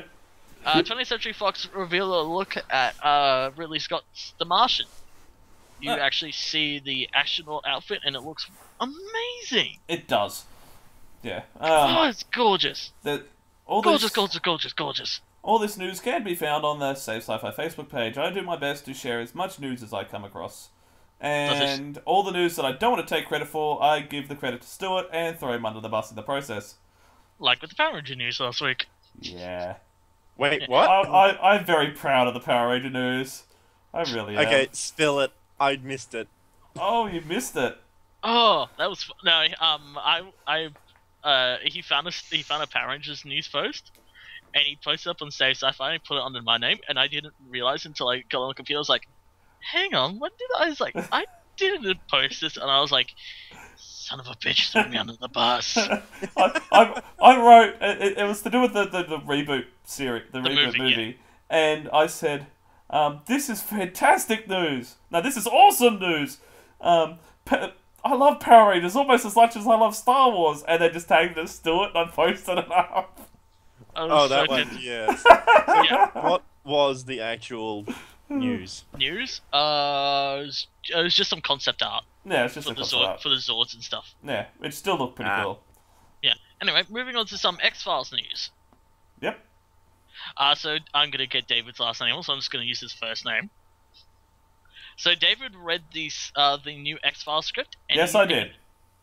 Uh, twentieth Century Fox revealed a look at uh, Ridley Scott's The Martian. you Uh. actually see the astronaut outfit, and it looks amazing. It does. Yeah. oh, Um, it's gorgeous. the, all Gorgeous, this, gorgeous, gorgeous, gorgeous. all this news can be found on the Save Sci-Fi Facebook page. I do my best to share as much news as I come across. And all the news that I don't want to take credit for, I give the credit to Stuart and throw him under the bus in the process. Like with the Power Ranger news last week. Yeah. Wait, what? I, I, I'm very proud of the Power Ranger news. I really am. Okay, spill it. I missed it. Oh, you missed it. Oh, that was f- no. Um, I, I, uh, he found a he found a Power Rangers news post, and he posted up on Save Sci-Fi and put it under my name, and I didn't realize until I got on the computer. I was like, "Hang on, what did I?" I was like, "I didn't post this," and I was like, "Son of a bitch, threw me under the bus." I, I, I wrote it, it was to do with the, the, the reboot series, the, The reboot movie, movie, and I said, um, "This is fantastic news. Now this is awesome news. Um, pa- I love Power Rangers almost as much as I love Star Wars," and they just tagged us Stuart, and I posted it up. I was Oh, so that one, good. yes. Yeah. What was the actual news? News? Uh, it was, it was just some concept art Yeah, it's just for a the concept Zord, art. for the Zords and stuff. Yeah, it still looked pretty Ah. cool. Yeah. Anyway, moving on to some X-Files news. Yep. Uh, so I'm gonna get David's last name, so I'm just gonna use his first name. So David read the uh the new X-Files script. And Yes, he- I did.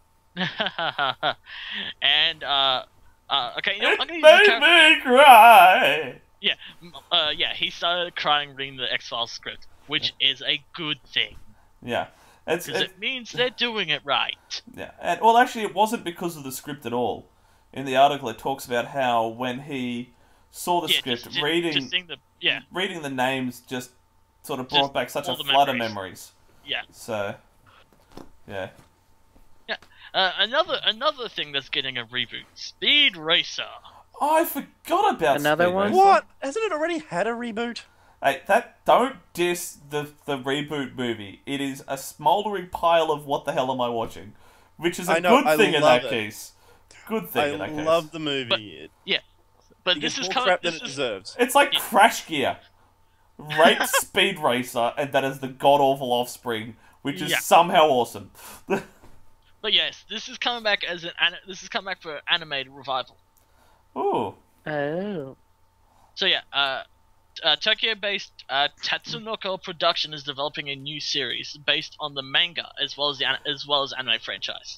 and uh, uh, okay, you know, It I'm gonna use the made character. me cry. Yeah, m- uh, yeah, he started crying reading the X-Files script, which is a good thing Yeah, it's, because it, it means they're doing it right. yeah, and well, actually, it wasn't because of the script at all. In the article, it talks about how when he saw the yeah, script, just, reading just seeing the yeah, reading the names just sort of Just brought back such a all the flood memories. of memories. yeah. So, yeah. Uh, another another thing that's getting a reboot: Speed Racer. Oh, I forgot about Another Speed one? Racer. What? Hasn't it already had a reboot? Hey, that don't diss the the reboot movie. It is a smouldering pile of what the hell am I watching, which is a I know, good I thing in love that it. case. Good thing I in that case. love the movie. It, But it this gets is more coming. crap than This it is, deserves. It's like Yeah. Crash Gear. Rate Speed Racer, and that is the god awful offspring, which is Yeah. somehow awesome. but yes, this is coming back as an ani- this is coming back for animated revival. Ooh. Oh. So yeah, uh, uh, Tokyo-based uh, Tatsunoko Production is developing a new series based on the manga as well as the an- as well as anime franchise.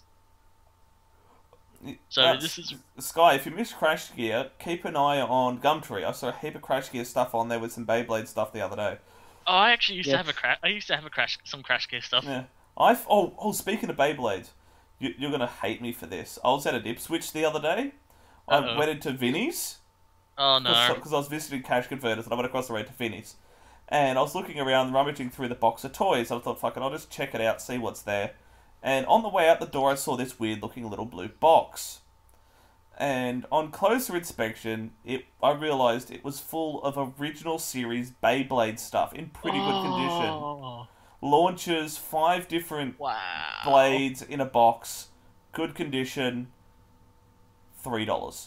So Uh, this is Sky, if you miss Crash Gear, keep an eye on Gumtree. I saw a heap of Crash Gear stuff on there with some Beyblade stuff the other day. oh, I actually used to Yep. have a crash. I used to have a crash some Crash Gear stuff. Yeah. I oh oh speaking of Beyblades, you, you're gonna hate me for this. I was at an Ipswich the other day. I Uh-oh. went into Vinnie's Oh no. because I was visiting cash converters and I went across the road to Vinnie's, and I was looking around rummaging through the box of toys. I thought, fucking, I'll just check it out, see what's there. And on the way out the door, I saw this weird looking little blue box. And on closer inspection, it I realised it was full of original series Beyblade stuff in pretty good condition. Oh, Launchers, five different wow. blades in a box, good condition, three dollars.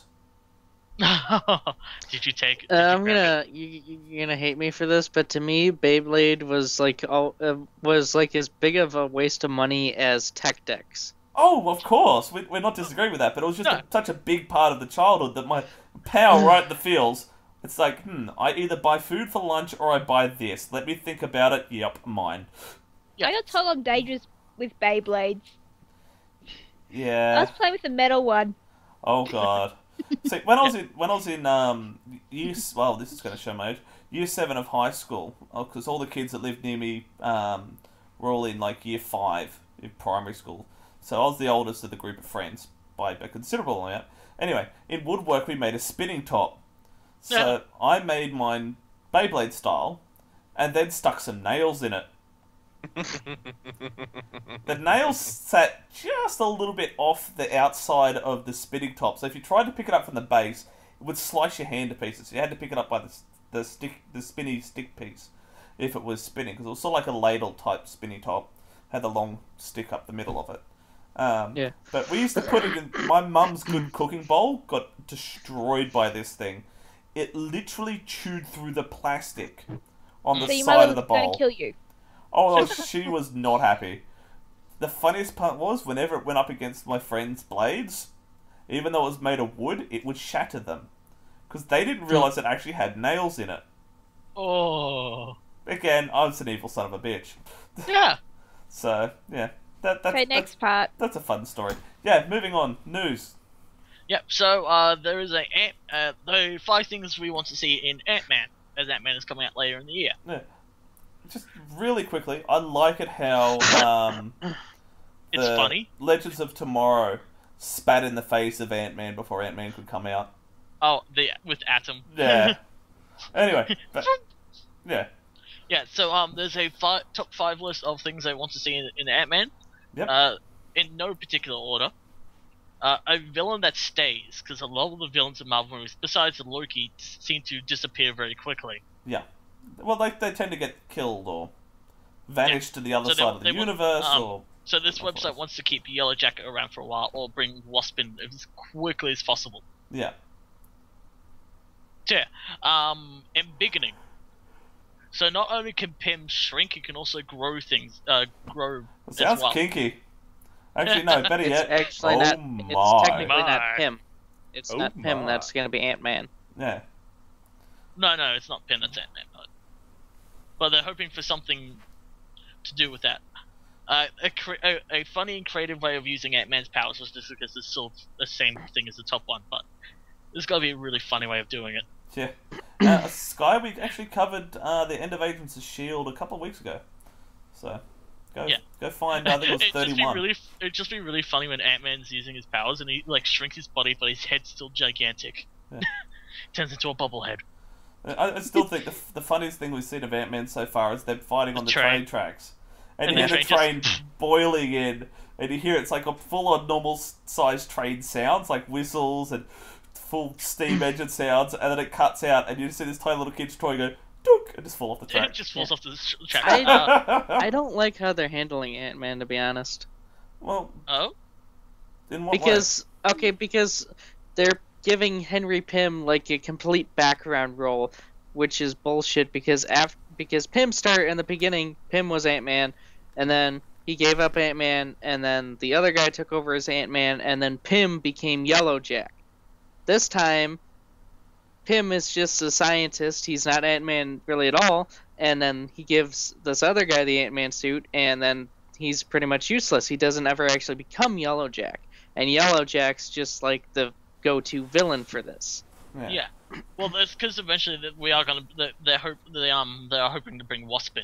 Did you take? Did Uh, you I'm grab gonna you, you- you're gonna hate me for this, but to me, Beyblade was like all uh, was like as big of a waste of money as Tech Decks. Oh, of course, we, we're not disagreeing with that, but it was just No. a, such a big part of the childhood that my power right in the feels. It's like, hmm, I either buy food for lunch or I buy this. Let me think about it. Yep, mine. Yeah. I got told I'm dangerous with Beyblades. I Yeah. was playing with the metal one. Oh god. See, when I was in when I was in um year s- well, this is going to show my age. Year seven of high school, because all the kids that lived near me um were all in like year five in primary school. So I was the oldest of the group of friends by a considerable amount. Anyway, in woodwork we made a spinning top. So Yeah. I made mine Beyblade style, and then stuck some nails in it. The nails sat just a little bit off the outside of the spinning top, so if you tried to pick it up from the base, it would slice your hand to pieces. You had to pick it up by the the stick, the spinny stick piece, if it was spinning, because it was sort of like a ladle type spinning top, had the long stick up the middle of it. Um, Yeah. But we used to put it in. My mum's good cooking bowl got destroyed by this thing. It literally chewed through the plastic on the So your side mother of the was going bowl. to kill you. Oh, she was not happy. The funniest part was, whenever it went up against my friend's blades, even though it was made of wood, it would shatter them. Because they didn't realise it actually had nails in it. Oh. Again, I was an evil son of a bitch. Yeah. So, yeah. That, that's, Okay, next that's, part. that's a fun story. Yeah, moving on. News. Yep. So uh, there is a Ant. Uh, the five things we want to see in Ant-Man, as Ant-Man is coming out later in the year. Yeah. Just really quickly, I like it how um, It's the funny. Legends of Tomorrow spat in the face of Ant-Man before Ant-Man could come out. Oh, the with Atom. Yeah. Anyway, but, yeah. Yeah. So um, there's a fi top five list of things I want to see in, in Ant-Man. Yep. Uh, in no particular order. Uh, a villain that stays, because a lot of the villains in Marvel movies, besides Loki, seem to disappear very quickly. Yeah. Well, they, they tend to get killed or vanish Yeah. to the other So they- side of the they want- universe um, or... So this Of website course. wants to keep Yellow Jacket around for a while, or bring Wasp in as quickly as possible. Yeah. Yeah. Um, embiggening. So not only can Pym shrink, it can also grow things. Uh, grow It as sounds well. kinky. Actually, no, better It's yet... actually oh not. my. It's technically My. not Pym. It's Oh not Pym. my. That's gonna be Ant Man. Yeah. No, no, it's not Pym. That's Ant-Man. But, but they're hoping for something to do with that. Uh, a, cre- a, a funny and creative way of using Ant-Man's powers was just because it's sort of the same thing as the top one, but there's got to be a really funny way of doing it. Yeah. Uh, Sky, we actually covered uh, the end of Agents of S H I E L D a couple of weeks ago. So, go Yeah. go find, I think it was it'd just be thirty-one. really, it'd just be really funny when Ant-Man's using his powers and he like shrinks his body, but his head's still gigantic. Yeah. Turns into a bobblehead. I, I still think the, the funniest thing we've seen of Ant-Man so far is them fighting on the The train, train. tracks. And, And you the hear the train train boiling in, and you hear it's like a full-on normal-sized train sounds, like whistles and full steam engine sounds, and then it cuts out, and you just see this tiny little kid's toy go, dook, and just fall off the It track. just falls off the sh- track. I- Uh, I don't like how they're handling Ant Man, to be honest. Well, oh, in what way? Because okay, because they're giving Henry Pym like a complete background role, which is bullshit. Because after because Pym started in the beginning, Pym was Ant Man, and then he gave up Ant Man, and then the other guy took over as Ant Man, and then Pym became Yellow Jack. This time, Pym is just a scientist. He's not Ant Man really at all, and then he gives this other guy the Ant Man suit, and then he's pretty much useless. He doesn't ever actually become Yellow Jack. And Yellow Jack's just like the go-to villain for this. yeah. yeah. Well, that's because eventually that we are gonna they they're hope they um they are hoping to bring Wasp in.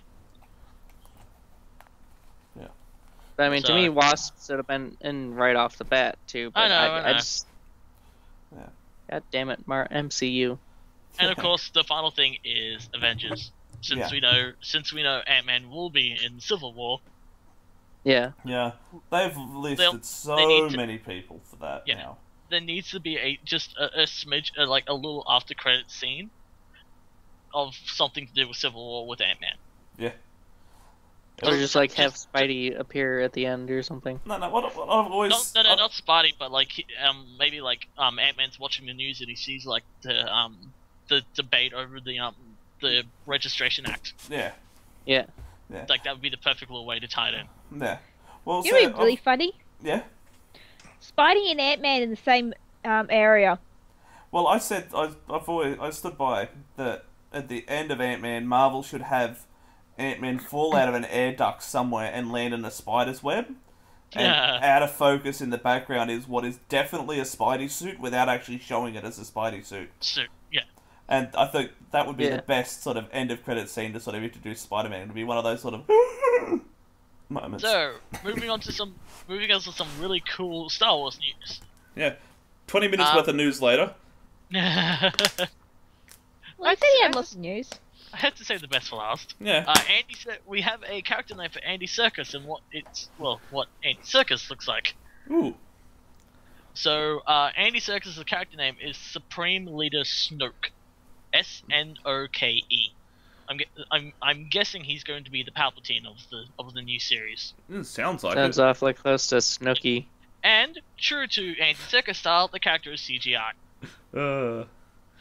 But I mean, to So- me, Wasp should have been in right off the bat too. But I know, I, I know. just, Yeah. God damn it, Mar M C U. And of course, the final thing is Avengers. Since Yeah. we know, since we know Ant-Man will be in Civil War, Yeah, Yeah, they've listed They'll- so they need to- many people for that Yeah. now. there needs to be a just a, a smidge, uh, like a little after credit scene of something to do with Civil War with Ant-Man. Yeah. or just like have Just- Spidey appear at the end or something. No, no, what, what I've always... Not, no, no, I- not Spidey, but like he- um maybe like um Ant-Man's watching the news and he sees like the um the debate over the um the Registration Act. Yeah, Yeah, Like that would be the perfect little way to tie it in. yeah. Well, You so, know what'd be really I've- funny? yeah. Spidey and Ant-Man in the same um, area. Well, I said I, I've always I stood by that at the end of Ant-Man, Marvel should have Ant-Man fall out of an air duct somewhere and land in a spider's web. And Yeah. out of focus in the background is what is definitely a Spidey suit without actually showing it as a Spidey suit. So yeah. And I think that would be Yeah. the best sort of end of credit scene to sort of introduce Spider-Man. To be one of those sort of moments. So moving on to some moving on to some really cool Star Wars news. Yeah, twenty minutes Um, worth of news later. I Well, he said he had lots of news. had to save the best for last. Yeah. Uh, Andy, Cir- we have a character name for Andy Serkis and what it's well, what Andy Serkis looks like. Ooh. So uh, Andy Serkis' character name is Supreme Leader Snoke, S N O K E. I'm gue- I'm I'm guessing he's going to be the Palpatine of the of the new series. Mm, sounds like sounds it. awfully close to Snooki. And true to Andy Serkis style, the character is C G I. Uh,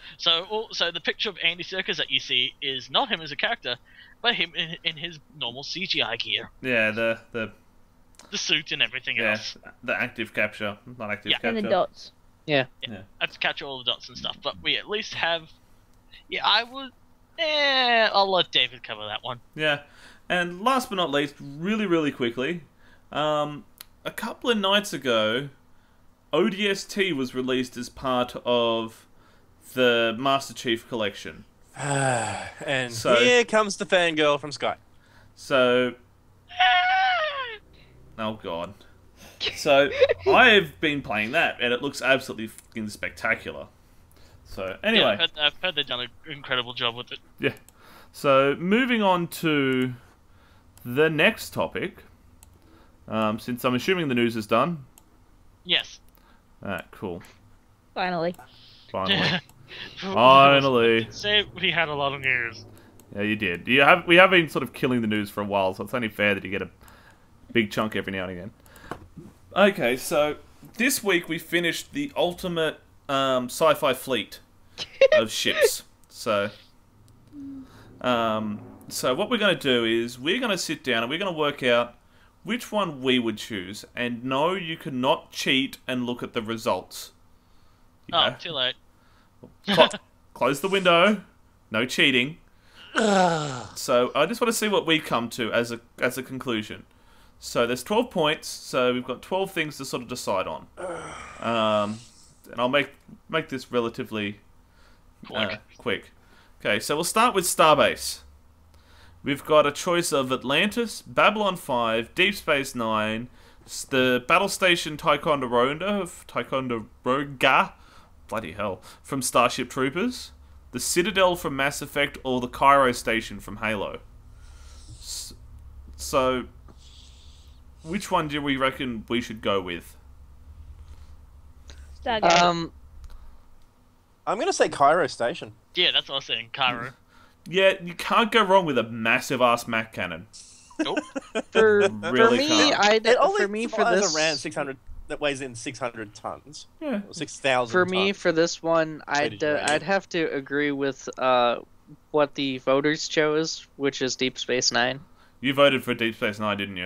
So, also the picture of Andy Serkis that you see is not him as a character, but him in, in his normal C G I gear, Yeah, the the the suit and everything yeah else. the active capture, not active Yeah. capture. And the dots. Yeah. Yeah. I have to capture all the dots and stuff, but we at least have. Yeah, I would. Eh, I'll let David cover that one. Yeah, and last but not least, really really quickly, um, a couple of nights ago, O D S T was released as part of the Master Chief Collection. and So- here comes the fangirl from Sky. So, oh god. So, I've been playing that, and it looks absolutely fucking spectacular. So, Yeah, anyway. I've heard, I've heard they've done an incredible job with it. Yeah. So, moving on to the next topic. Um, since I'm assuming the news is done. Yes. Alright, cool. Finally. Finally. Finally. Say we had a lot of news. Yeah, you did. You have we have been sort of killing the news for a while, so it's only fair that you get a big chunk every now and again. Okay, so this week we finished the ultimate um, sci-fi fleet of ships. So, um, so what we're going to do is we're going to sit down and we're going to work out which one we would choose. And no, you cannot cheat and look at the results. You Oh, know? too late. Cl- close the window. No cheating. So I just want to see what we come to as a as a conclusion. So there's twelve points. So we've got twelve things to sort of decide on. Um, and I'll make make this relatively uh, Quick. quick. Okay, so we'll start with Starbase. We've got a choice of Atlantis, Babylon five, Deep Space Nine, s- the Battle Station Ticonderoga, Ticonderoga, bloody hell, from Starship Troopers, the Citadel from Mass Effect, or the Cairo Station from Halo. S- So, which one do we reckon we should go with? Stargate. Um, I'm going to say Cairo Station. Yeah, that's what I was saying. Cairo. Yeah, you can't go wrong with a massive ass Mac cannon. Nope. for, Really for me, can't. I It only for me for flies this around six hundred. That weighs in six hundred tons. Yeah. Or six thousand. for me for this one, I'd Rated uh, rating. I'd have to agree with uh what the voters chose, which is Deep Space Nine. You voted for Deep Space Nine, didn't you?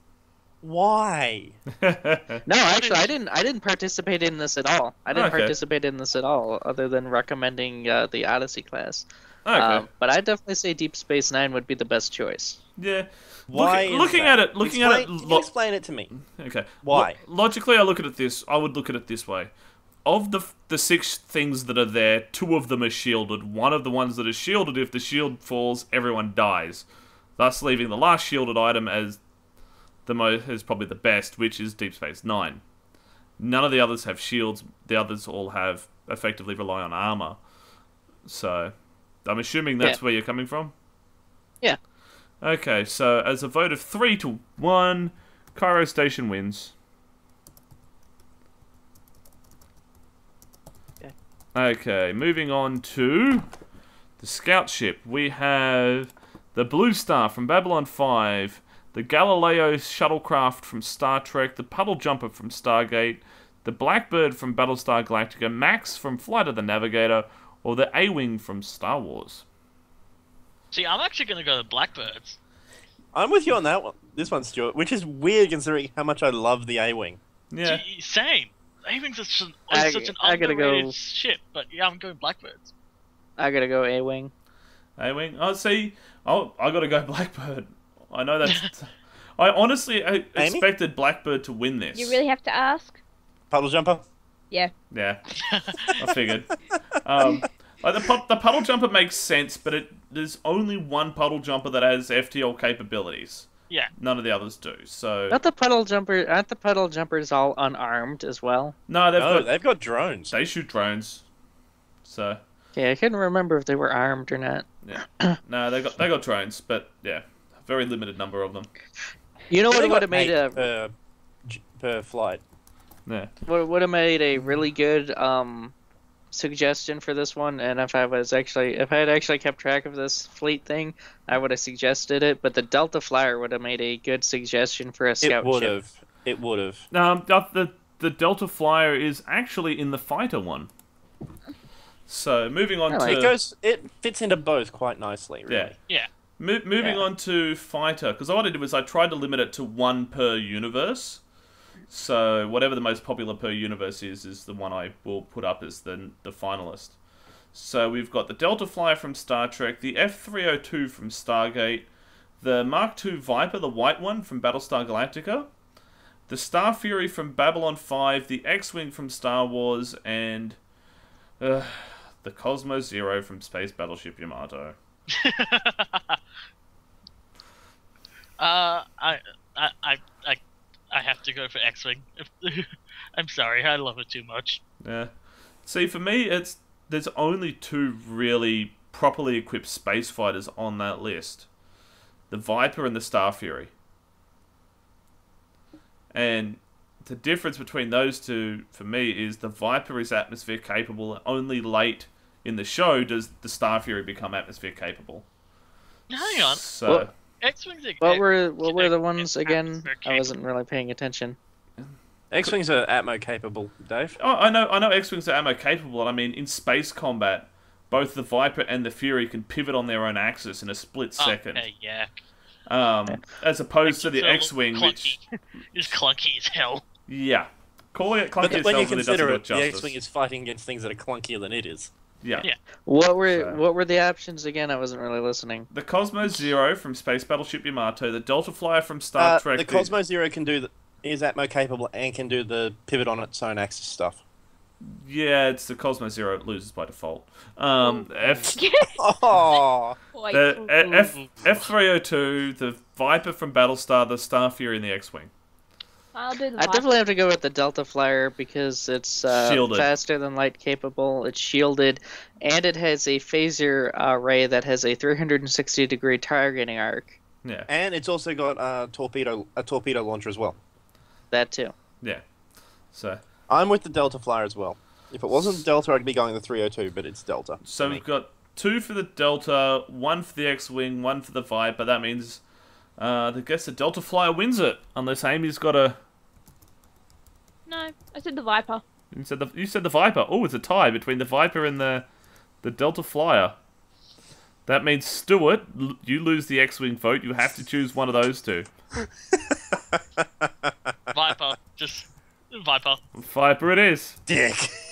Why? No, actually, I didn't. I didn't participate in this at all. I didn't Okay. participate in this at all, other than recommending uh, the Odyssey class. Okay. Um, but I'd definitely say Deep Space Nine would be the best choice. Yeah. Why? Looking, is looking that? at it, looking explain, at it. can Lo- you explain it to me. okay. Why? Lo- logically, I look at it this. I would look at it this way. Of the the six things that are there, two of them are shielded. One of the ones that is shielded, if the shield falls, everyone dies. Thus, leaving the last shielded item as the most is probably the best, which is Deep Space Nine. None of the others have shields. The others all have effectively rely on armor. So, I'm assuming that's Yeah. where you're coming from. Yeah. Okay, so as a vote of three to one, Cairo Station wins. Okay. Okay, moving on to the scout ship. We have the Blue Star from Babylon five, the Galileo shuttlecraft from Star Trek, the Puddle Jumper from Stargate, the Blackbird from Battlestar Galactica, Max from Flight of the Navigator, or the A-Wing from Star Wars. See, I'm actually going to go with Blackbirds. I'm with you on that one. This one, Stuart, which is weird considering how much I love the A-Wing. Yeah. Gee, same. A-Wing's such an, I- such an I gotta underrated go- ship, but yeah, I'm going Blackbirds. I gotta go A-Wing. A-Wing? Oh, see, oh, I gotta go Blackbird. I know that's... I honestly I Amy? expected Blackbird to win this. You really have to ask? Puddle Jumper? Yeah. Yeah, I figured. Um, like the, pu- the puddle jumper makes sense, but it there's only one puddle jumper that has F T L capabilities. Yeah. None of the others do. So Aren't the puddle jumper? Aren't the puddle jumpers all unarmed as well? no, they've Oh, got they've got drones. they shoot drones. So Yeah, I couldn't remember if they were armed or not. yeah, no, they got they got drones, but yeah, a very limited number of them. You know They what would got have made eight a per, j- per flight. Yeah, what would have made a really good um suggestion for this one, and if I was actually if I had actually kept track of this fleet thing, I would have suggested it. But the Delta Flyer would have made a good suggestion for a It scout would ship. have. It would have. um, the the the Delta Flyer is actually in the fighter one. So moving on I to like It goes. It fits into both quite nicely. Really. yeah. Yeah. Mo- moving Yeah. on to fighter, because what I did was I tried to limit it to one per universe. So whatever the most popular per universe is, is the one I will put up as the the finalist. So we've got the Delta Flyer from Star Trek, the F three oh two from Stargate, the Mark two Viper, the white one from Battlestar Galactica, the Star Fury from Babylon five, the X-Wing from Star Wars, and uh, the Cosmos Zero from Space Battleship Yamato. Uh, I, I, I, I, I have to go for X-Wing. I'm sorry, I love it too much. Yeah. See, for me, it's there's only two really properly equipped space fighters on that list: the Viper and the Star Fury. And the difference between those two, for me, is the Viper is atmosphere capable, and only late in the show does the Star Fury become atmosphere capable. Hang on, So. Well- X-Wing's a, What were what were the X- ones again? atmosphere I wasn't really paying attention. X-wings are atmo capable, Dave. Oh, I know, I know. X-wings are ammo capable. And I mean, in space combat, both the Viper and the Fury can pivot on their own axis in a split second. Okay, yeah. Um, as opposed to the It's a X-wing, little which clunky. It's clunky as hell. yeah, calling it clunky But when you itself really doesn't consider do it, it the justice. X-wing is fighting against things that are clunkier than it is. Yeah. Yeah. What were So- what were the options again? I wasn't really listening. The Cosmos Zero from Space Battleship Yamato, the Delta Flyer from Star Uh, Trek. the Cosmo Zero can do the, is atmo capable and can do the pivot on its own axis stuff. Yeah, it's the Cosmos Zero. It loses by default. Um, F Oh, Wait, the F F three oh two, the Viper from Battlestar, the Star Fury, and the X-wing. I'll do the I Viper. definitely have to go with the Delta Flyer because it's uh, Shielded. faster than light capable. It's shielded, and it has a phaser array that has a three hundred sixty degree targeting arc. Yeah, and it's also got a torpedo a torpedo launcher as well. That too. yeah. So, I'm with the Delta Flyer as well. If it wasn't Delta, I'd be going the three oh two, but it's Delta. so for me. we've got two for the Delta, one for the X-wing, one for the Viper. That means, uh, I guess the Delta Flyer wins it, unless Amy's got a. No, I said the Viper. You said the you said the Viper. Oh, it's a tie between the Viper and the the Delta Flyer. That means Stuart, l- you lose the X-wing vote. You have to choose one of those two. Viper, just Viper, Viper it is. Dick.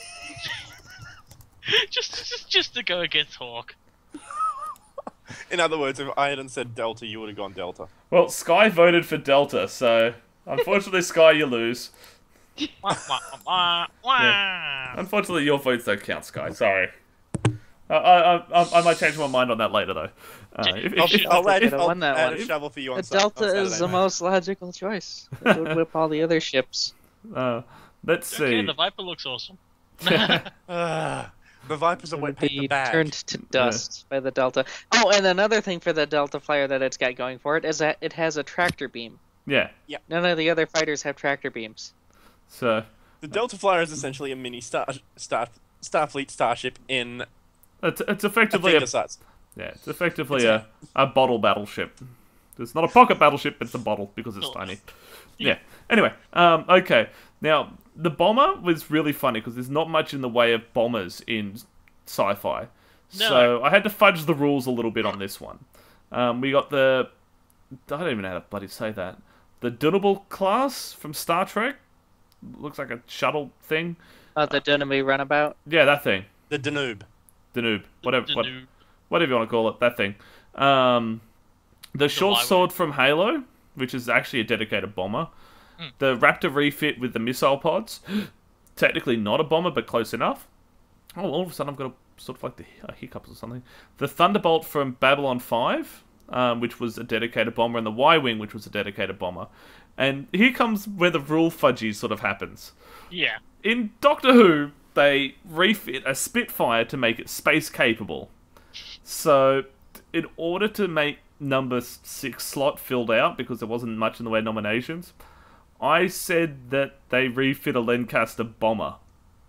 just, just, just to go against Hawk. In other words, if I hadn't said Delta, you would have gone Delta. Well, Sky voted for Delta, so unfortunately, Sky, you lose. Wah, wah, wah, wah. Unfortunately, your votes don't count, Sky. Sorry. I I I, I might change my mind on that later, though. Uh, if, if, I'll, if, I'll add, could've I'll won that add one. a shovel for you on The Sa- Delta on is the Saturday, most logical choice. It would whip all the other ships. uh, let's Okay, see. the Viper looks awesome. mate. Ah, the Vipers are It wet would paper be bag. turned to dust by the Delta. Oh, and another thing for the Delta Flyer that it's got going for it is that it has a tractor beam. Yeah. None of the other fighters have tractor beams. So The Delta Flyer is essentially a mini star, star Starfleet starship in it's it's a effectively finger a size. yeah, it's effectively a, a bottle battleship. It's not a pocket battleship, it's a bottle because it's Oh. tiny. Yeah. Anyway, um, okay. Now the bomber was really funny because there's not much in the way of bombers in Sci-Fi, No. so I had to fudge the rules a little bit on this one. Um, we got the I don't even know how to bloody say that. The Dunable class from Star Trek. Looks like a shuttle thing. Uh, the Dunamy runabout. Yeah, that thing. The Danube. Danube. Whatever. The what- new- whatever you want to call it, that thing. Um, the short Y-wing. sword from Halo, which is actually a dedicated bomber. Hmm. The Raptor refit with the missile pods. Technically not a bomber, but close enough. Oh, all of a sudden I've got a, sort of like the uh, hiccups or something. The Thunderbolt from Babylon five, um, which was a dedicated bomber, and the Y-wing, which was a dedicated bomber. And here comes where the rule fudgy sort of happens. Yeah. In Doctor Who, they refit a Spitfire to make it space capable. So, in order to make number six slot filled out, because there wasn't much in the way of nominations, I said that they refit a Lancaster bomber.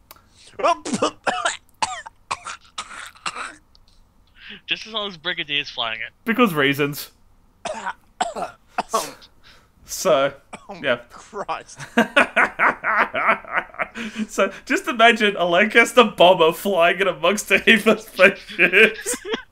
Just as long as Brigadier's flying it. Because reasons. So, yeah. Christ. So just imagine a Lancaster bomber flying in amongst a heap of spaceships.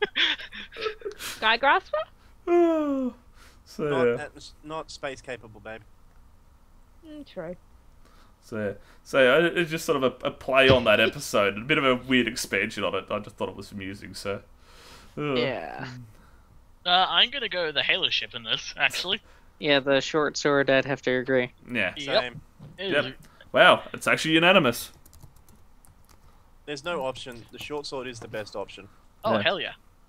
Skygrasper? Oh, so Not, yeah. atmos- not space capable, babe. Mm, true. So, so uh, it's just sort of a, a play on that episode, a bit of a weird expansion on it. I just thought it was amusing. So, Ugh. Yeah. Uh, I'm gonna go the Halo ship in this, actually. Yeah, the short sword, I'd have to agree. yeah, Yep. Same. It yep. is- Wow, it's actually unanimous. There's no option. The short sword is the best option. Oh, Yeah. hell yeah.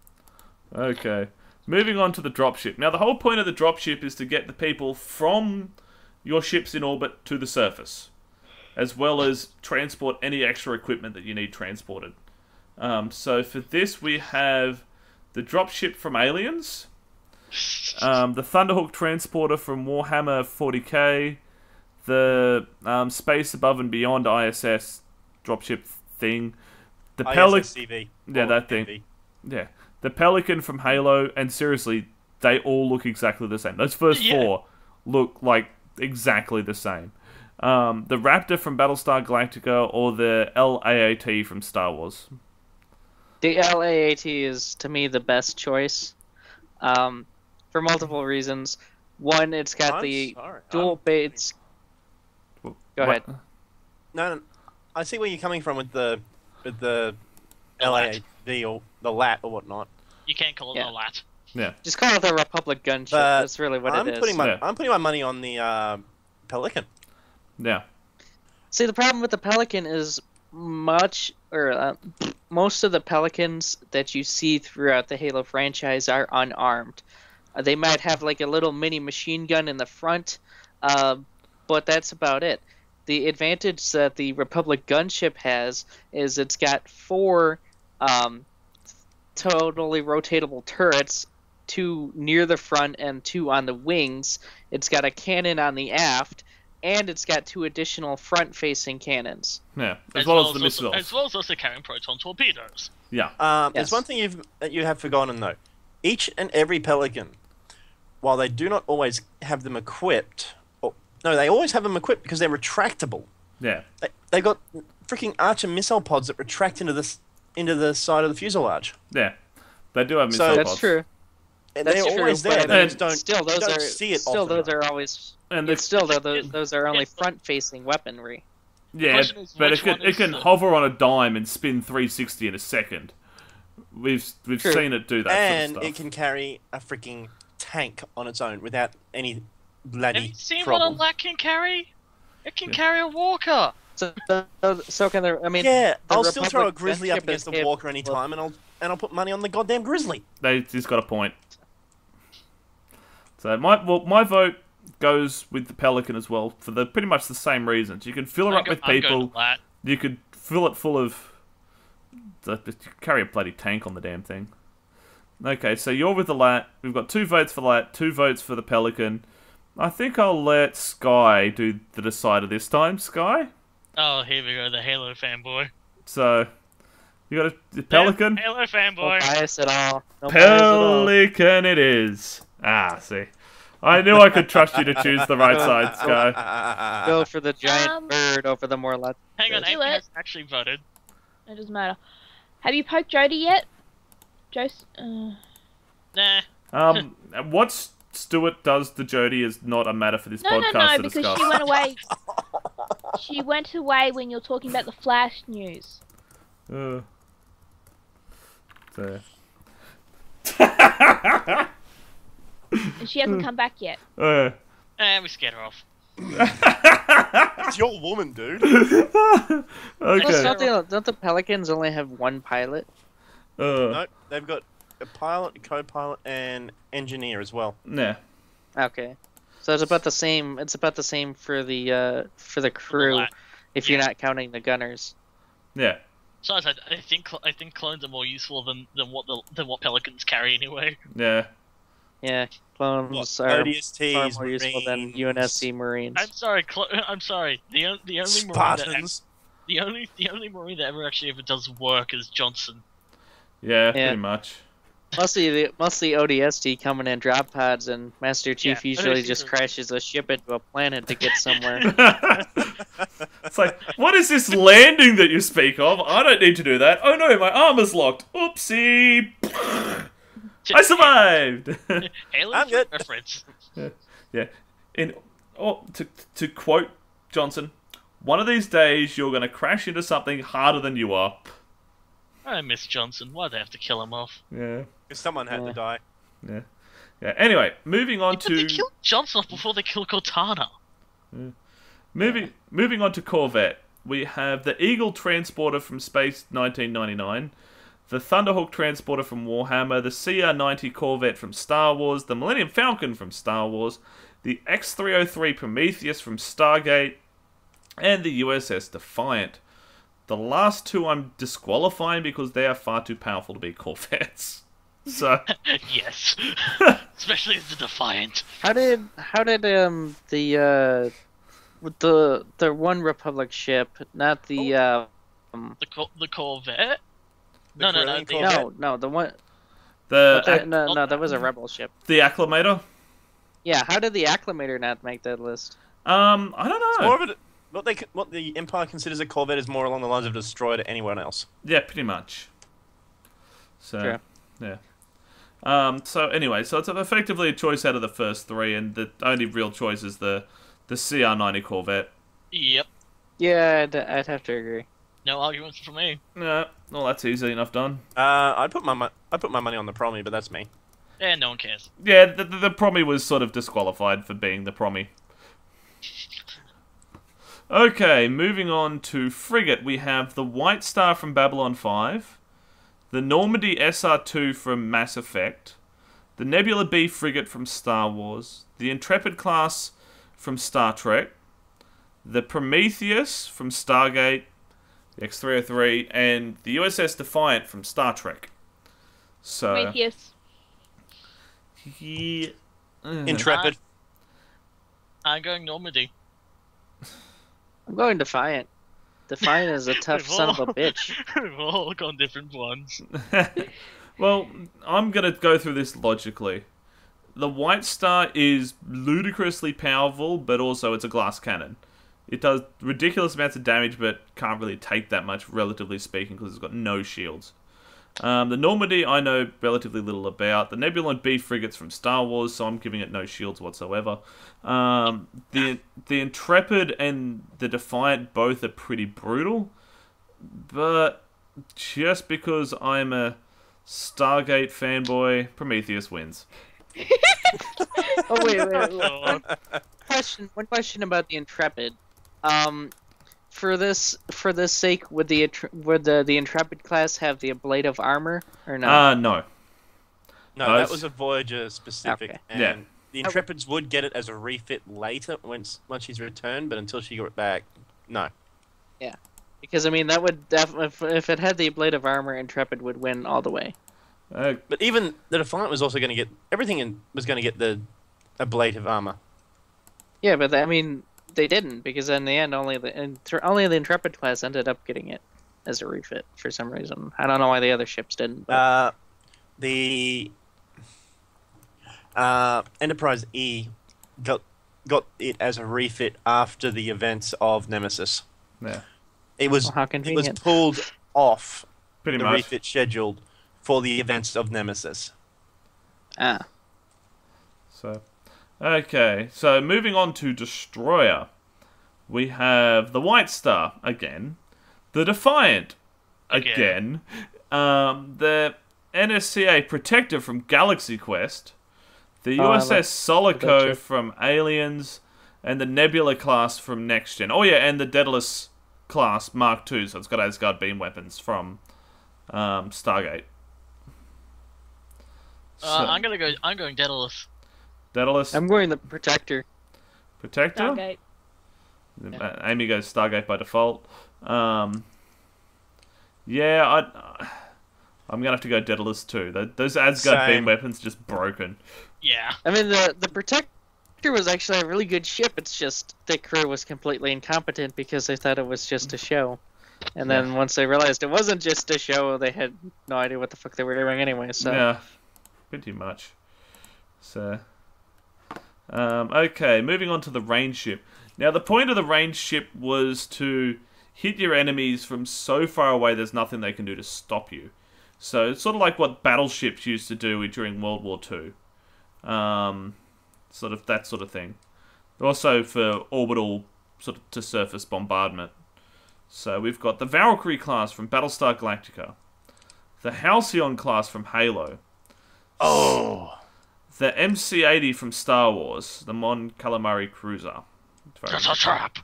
Okay, moving on to the dropship. Now, the whole point of the dropship is to get the people from your ships in orbit to the surface, as well as transport any extra equipment that you need transported. Um, so for this, we have the dropship from Aliens, um, the Thunderhawk transporter from Warhammer forty K, the um, Space Above and Beyond I S S dropship thing, the Pelican, I S S C V. yeah, or that thing, M V. yeah, the Pelican from Halo, and seriously, they all look exactly the same. Those first Yeah. four look like exactly the same. Um, the Raptor from Battlestar Galactica, or the L A A T from Star Wars. The L A A T is, to me, the best choice. Um, for multiple reasons. One, it's got I'm the sorry. dual I'm- baits. Go What- ahead. No, no, I see where you're coming from with the with the The L A lat. A V or the lat or whatnot. You can't call it Yeah. a lat. Yeah, Just call it the Republic gunship. But That's really what I'm it is. putting my Yeah. I'm putting my money on the uh, Pelican. yeah, See, the problem with the Pelican is much, or uh, most of the Pelicans that you see throughout the Halo franchise are unarmed. Uh, they might have like a little mini machine gun in the front, uh, but that's about it. The advantage that the Republic gunship has is it's got four um, totally rotatable turrets, two near the front and two on the wings. It's got a cannon on the aft, and it's got two additional front-facing cannons. yeah. As, well, as the also, missiles. As well as also carrying proton torpedoes. Yeah, Um, Yes. There's one thing you've that you have forgotten though. Each and every Pelican, while they do not always have them equipped, or, no, they always have them equipped because they're retractable. yeah, They they got freaking Archer missile pods that retract into this into the side of the fuselage. yeah. They do have So- missile That's pods. true. And That's they're true, always there. but They just And don't, still, you those don't are see it still often those enough. are always. And It's the, still though those, those are only it's the- front-facing weaponry. yeah, question is, but it which can one it is can the- hover on a dime and spin three sixty in a second. We've we've True. seen it do that and sort of it stuff. can carry a freaking tank on its own without any Have bloody you seen problem. what a lat can carry? It can Yeah. carry a walker. So, so, so can there? I mean, Yeah, the I'll still throw a Republic grizzly up gunship against is the walker any capable of- time, and I'll and I'll put money on the goddamn grizzly. They he's got a point. So my well, my vote goes with the Pelican as well for the pretty much the same reasons. You can fill her I'm up go- with I'm going people. to lat. You could fill it full of. the- the- Carry a bloody tank on the damn thing. Okay, so you're with the Lat. We've got two votes for Lat, two votes for the Pelican. I think I'll let Sky do the decider this time. Sky. Oh, here we go, the Halo fanboy. So you got a the Pelican. Halo No fanboy. bias at all. No bias at all. Pelican it is. Ah, see. I knew I could trust you to choose the right side, Sky. Go for the giant Um, bird over the more let. Hang on, Do Amy it. has actually voted. It doesn't matter. Have you poked Jody yet? Jos- uh, Nah. Um, what Stuart does to Jodie is not a matter for this no, no, podcast no, to because discuss. she went away. She went away when you're talking about the Flash news. Uh, so. And she hasn't come back yet. Uh, Eh, we scared her off. It's your woman, dude. Plus, okay. don't, the, don't the Pelicans only have one pilot? Uh, Nope, they've got a pilot, a co-pilot, and engineer as well. yeah. Okay, so it's about the same. It's about the same for the uh, for the crew, lat. if you're Yeah. not counting the gunners. Yeah. Besides, I, I think cl- I think clones are more useful than, than what the than what pelicans carry anyway. Yeah. Yeah, clones What, are O D S Ts, far more useful than Marines, U N S C Marines. I'm sorry, clo- I'm sorry. The on- the only marine that Spartans. the only the only marine that ever actually ever does work is Johnson. Yeah, Yeah. pretty much. Mostly, the, mostly O D S T coming in drop pods, and Master Chief Yeah, usually O D S Ts just are- crashes a ship into a planet to get somewhere. It's like, what is this landing that you speak of? I don't need to do that. Oh no, my armor's locked. Oopsie. I survived. Alien good. reference. Yeah. In oh, to to quote Johnson, one of these days you're gonna crash into something harder than you are. I miss Johnson. Why'd they have to kill him off? Yeah. Because someone had Yeah. to die. Yeah. Yeah. Anyway, moving on But they to killed Johnson off before they killed Cortana. moving moving on to Corvette. We have the Eagle transporter from Space nineteen ninety-nine, the Thunderhawk transporter from Warhammer, the C R ninety Corvette from Star Wars, the Millennium Falcon from Star Wars, the X three oh three Prometheus from Stargate, and the U S S Defiant. The last two I'm disqualifying because they are far too powerful to be Corvettes. So, Yes. Especially as the Defiant. How did how did um the uh with the the one Republic ship, not the uh um, The Cor- the Corvette? The No, no, no. Corellian The, Corvette? no no the one the uh, ac- no no that was a Rebel ship. the Acclimator. Yeah, how did the Acclimator not make that list? Um, I don't know. More of it, what they what the Empire considers a Corvette is more along the lines of a destroyer to anyone else. Yeah, pretty much. So, Sure. yeah. Um, so anyway, so it's effectively a choice out of the first three, and the only real choice is the the C R ninety Corvette. Yep. Yeah, I'd, I'd have to agree. No arguments for me. Yeah, well, that's easy enough done. Uh, I'd put my mo- I'd put my money on the Promi, but that's me. And no one cares. Yeah, the, the, the Promi was sort of disqualified for being the Promi. Okay, moving on to Frigate, we have the White Star from Babylon five, the Normandy S R two from Mass Effect, the Nebula B Frigate from Star Wars, the Intrepid class from Star Trek, the Prometheus from Stargate, the X three oh three, and the U S S Defiant from Star Trek. So, Prometheus. yeah, uh, Intrepid. I'm going Normandy. I'm going Defiant. Defiant is a tough We've son of a all- bitch. We've all gone different ones. well, I'm going to go through this logically. The White Star is ludicrously powerful, but also it's a glass cannon. It does ridiculous amounts of damage, but can't really take that much, relatively speaking, because it's got no shields. Um, the Normandy, I know relatively little about. The Nebula and B frigates from Star Wars, so I'm giving it no shields whatsoever. Um, the the Intrepid and the Defiant both are pretty brutal, but just because I'm a Stargate fanboy, Prometheus wins. Oh wait, wait, wait. So, One question. One question about the Intrepid. Um, for this for this sake, would the Intr- would the the Intrepid class have the ablative armor or no? Uh, no. No, Those- that was a Voyager specific, Okay. and Yeah. the Intrepids would get it as a refit later once once she's returned, but until she got it back, no. Because I mean that would definitely if, if it had the ablative armor, Intrepid would win all the way. Uh, But even the Defiant was also going to get everything in, was going to get the ablative armor. Yeah, but I mean they didn't because in the end only the Intr- only the Intrepid class ended up getting it as a refit for some reason. I don't know why the other ships didn't. But... Uh, the uh, Enterprise E got got it as a refit after the events of Nemesis. yeah, It was Well, how it was convenient. pulled off pretty the much. refit scheduled for the events of Nemesis. Ah, So, okay. So moving on to Destroyer, we have the White Star again, the Defiant again, um, the N S C A Protector from Galaxy Quest, the Oh, I U S S Solico that ship. from Aliens, and the Nebula class from Next Gen. Oh yeah, and the Daedalus class Mark two. So it's got Asgard beam weapons from um, Stargate. uh, So, I'm gonna go. I'm going Daedalus. Daedalus I'm going the Protector. Protector. Stargate. Uh, Amy goes Stargate by default. Um, yeah, I, I'm gonna have to go Daedalus too. Th- Those Asgard Same. beam weapons just broken. Yeah. I mean the the Protector was actually a really good ship. It's just the crew was completely incompetent because they thought it was just a show. And then once they realized it wasn't just a show, they had no idea what the fuck they were doing anyway. So Yeah, pretty much. So, um, okay, moving on to the range ship. Now, the point of the ranged ship was to hit your enemies from so far away there's nothing they can do to stop you. So it's sort of like what battleships used to do during World War Two. Um, sort of that sort of thing. Also for orbital sort of to surface bombardment. So we've got the Valkyrie class from Battlestar Galactica. The Halcyon class from Halo. Oh! The M C eighty from Star Wars. The Mon Calamari Cruiser. That's a trap.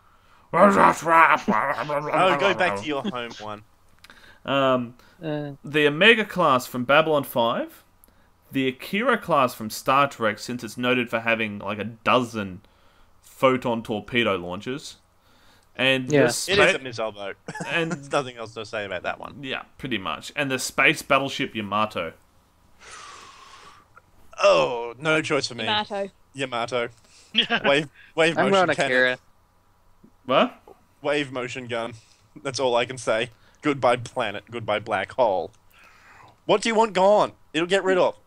Oh, go back to your home one. Um, Uh, the Omega class from Babylon five. The Akira class from Star Trek, since it's noted for having like a dozen photon torpedo launchers. And Yeah. the It spa- is a missile boat. and There's nothing else to say about that one. yeah, pretty much. And the space battleship Yamato. Oh, no choice for me. Tomato. Yamato. Wave, wave I'm motion going cannon. Akira. What? Wave motion gun. That's all I can say. Goodbye planet. Goodbye black hole. What do you want gone? It'll get rid of.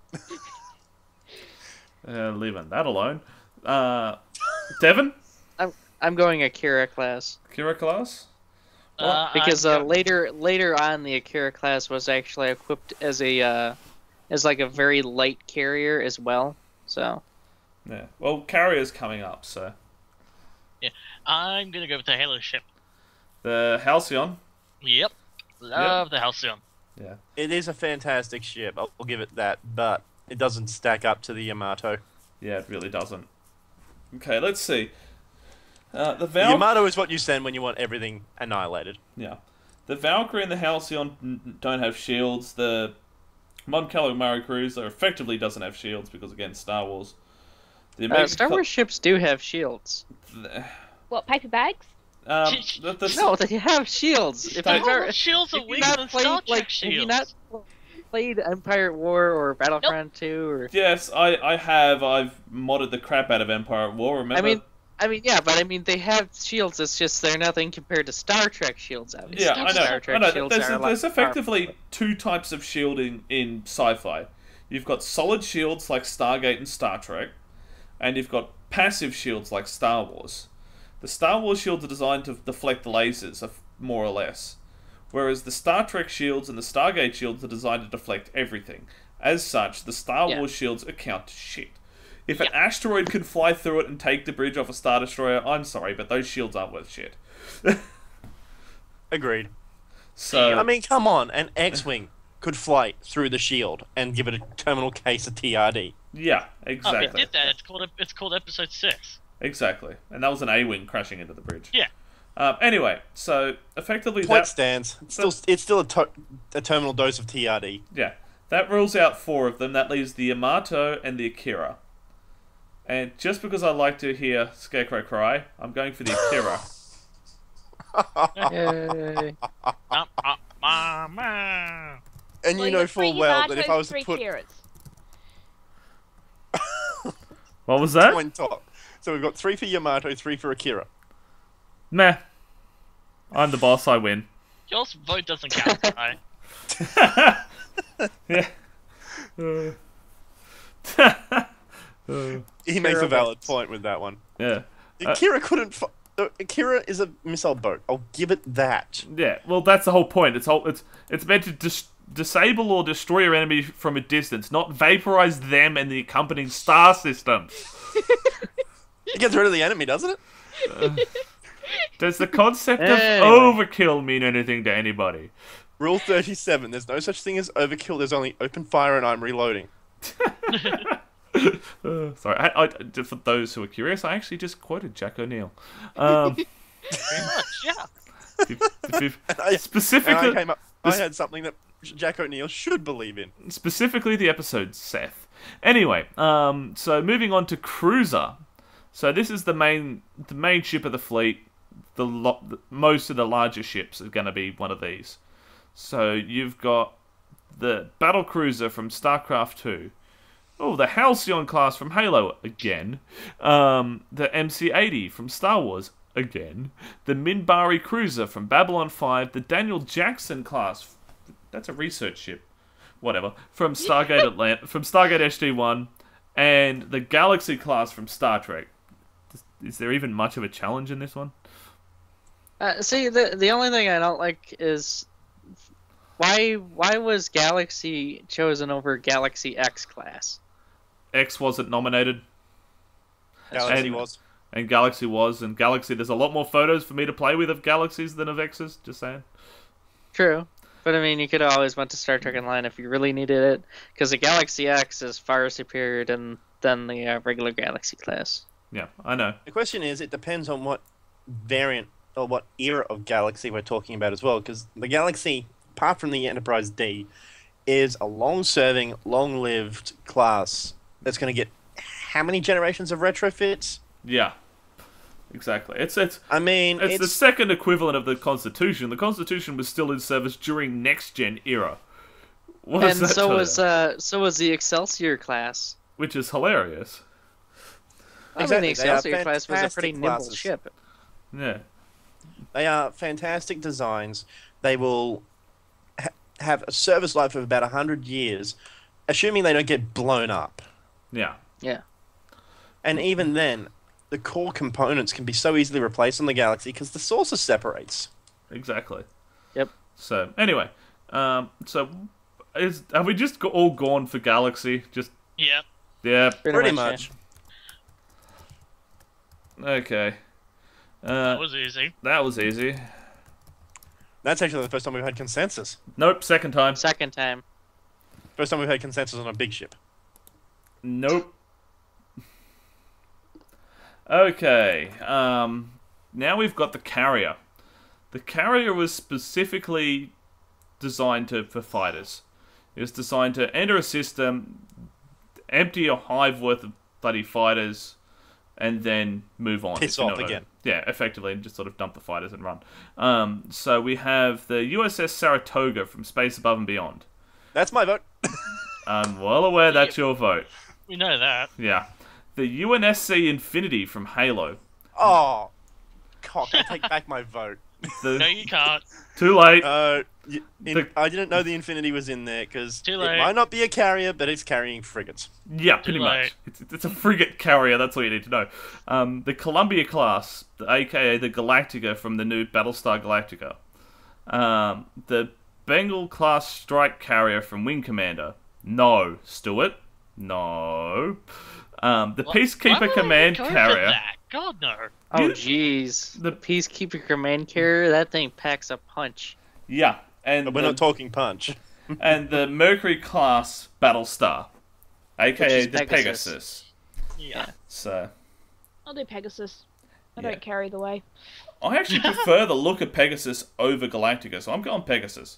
Uh, leaving that alone. Uh, Devon? I'm going Akira class. Akira class? Uh, Because I'm uh, go- later later on, the Akira class was actually equipped as a uh, as like a very light carrier as well. So Yeah. Well, Carrier's coming up, so. I'm gonna go with the Halo ship. The Halcyon. Yep. Love the Halcyon. Yeah. It is a fantastic ship. I'll, I'll give it that, but it doesn't stack up to the Yamato. Yeah, it really doesn't. Okay, let's see. Uh, the The Val- Yamato is what you send when you want everything annihilated. Yeah. The Valkyrie and the Halcyon n- don't have shields. The Mon Calamari Cruiser effectively doesn't have shields because, again, Star Wars. The uh, Omega Star Cl- Wars ships do have shields. What, paper bags? Um, the, the, No, they have shields. If Star you've Star ever, Wars shields are if you've weaker not than played, Star Trek like, have shields. you not played Empire at War or Battlefront two? Or Yes, I, I have. I've modded the crap out of Empire at War, remember? I mean, I mean, yeah, but I mean, they have shields. It's just they're nothing compared to Star Trek shields. Obviously. yeah, I know. Star Trek I know. shields There's, are a lot there's more effectively powerful. two types of shielding in sci-fi. You've got solid shields like Stargate and Star Trek, and you've got passive shields like Star Wars. The Star Wars shields are designed to deflect lasers, of- more or less, whereas the Star Trek shields and the Stargate shields are designed to deflect everything. As such, the Star Yeah. Wars shields account to shit. If an asteroid can fly through it and take the bridge off a Star Destroyer, I'm sorry, but those shields aren't worth shit. Agreed. So I mean, come on. An X-Wing could fly through the shield and give it a terminal case of T R D. yeah, Oh, exactly. it did that. It's called it's called Episode Six. Exactly. And that was an A-wing crashing into the bridge. Yeah. Um, anyway, so effectively Point that stands. It's still, it's still a, to- a terminal dose of T R D. yeah, that rules out four of them. That leaves the Yamato and the Akira. And just because I like to hear Scarecrow cry, I'm going for the Akira. Yay. Um, uh, mama. And Well, you know got three full well that Yamatos, if I was three to put Kiras. What was that? one top, so we've got three for Yamato, three for Akira. Meh. I'm the boss, I win. Your vote doesn't count, right? Yeah. Uh. Uh, He makes a Akira valid wins. point with that one. yeah. Uh, Akira couldn't. F- no, Akira is a missile boat. I'll give it that. Yeah, well, that's the whole point. It's whole, it's it's meant to dis- disable or destroy your enemy from a distance, not vaporize them and the accompanying star systems. It gets rid of the enemy, doesn't it? Does the concept of Anyway. overkill mean anything to anybody? Rule thirty-seven. There's no such thing as overkill. There's only open fire, and I'm reloading. Uh, sorry, I, I, for those who are curious, I actually just quoted Jack O'Neill. Um, Pretty much, yeah. if- if- if- And I, and specifically, I came up. I this- had something that Jack O'Neill should believe in. specifically the episode Seth. Anyway, um, so moving on to Cruiser. So this is the main the main ship of the fleet. The, lo- the most of the larger ships are going to be one of these. So you've got the battle cruiser from StarCraft two. Oh, the Halcyon class from Halo again. Um, the M C eighty from Star Wars again. The Minbari cruiser from Babylon five. The Daniel Jackson class. That's a research ship. Whatever. From Stargate Atlant from Stargate S G one, and the Galaxy class from Star Trek. is there even much of a challenge in this one? Uh, see, the the only thing I don't like is why why was Galaxy chosen over Galaxy X class? X wasn't nominated. Galaxy And- was. And Galaxy was, and Galaxy, there's a lot more photos for me to play with of Galaxies than of X's, just saying. True, but I mean, you could have always went to Star Trek Online if you really needed it, because the Galaxy X is far superior than than the uh, regular Galaxy class. Yeah, I know. The question is, it depends on what variant or what era of Galaxy we're talking about as well, because the Galaxy, apart from the Enterprise D, is a long-serving, long-lived class that's going to get how many generations of retrofits? Yeah, exactly. It's it's I mean, it's, it's, the second equivalent of the Constitution. The Constitution was still in service during next-gen era. What does And that so tell was you? uh so was the Excelsior class. Which is hilarious. I Exactly, mean, the they are Excelsior class was a pretty fantastic nimble classes. ship. Yeah. they are fantastic designs. They will ha- have a service life of about one hundred years, assuming they don't get blown up. Yeah. Yeah. And even then, the core components can be so easily replaced on the Galaxy because the saucer separates. Exactly. Yep. So, anyway. Um, so, is, have we just go- all gone for Galaxy? Just, Yeah. yeah. Pretty yeah. much. Okay. Uh, That was easy. that was easy. That's actually the first time we've had consensus. Nope, second time. Second time. First time we've had consensus on a big ship. Nope. Okay. Um, now we've got the carrier. The carrier was specifically designed to for fighters. It was designed to enter a system, empty a hive worth of bloody fighters, and then move on. Piss if you know off what I- again. Yeah, effectively, and just sort of dump the fighters and run. Um, so we have the U S S Saratoga from Space Above and Beyond. That's my vote. I'm well aware that's your vote. We know that. Yeah. The U N S C Infinity from Halo. Oh, cock! I take back my vote. The, No, you can't. Too late. Uh, y- in, The- I didn't know the Infinity was in there because Too it late. might not be a carrier, but it's carrying frigates. Yeah, pretty late. much. It's, it's a frigate carrier, that's all you need to know. Um, the Columbia class, aka the Galactica from the new Battlestar Galactica. Um, the Bengal class strike carrier from Wing Commander. No. Stuart? No. Um, the Why- Peacekeeper why would I Command go for carrier. that? God, no. Oh You- jeez. the- The Peacekeeper Command Carrier, that thing packs a punch. Yeah. And But we're the, not talking punch. and the Mercury class Battlestar, Which aka is the Pegasus. Pegasus. Yeah. So I'll do Pegasus. I Yeah. don't carry the way. I actually prefer the look of Pegasus over Galactica, so I'm going Pegasus.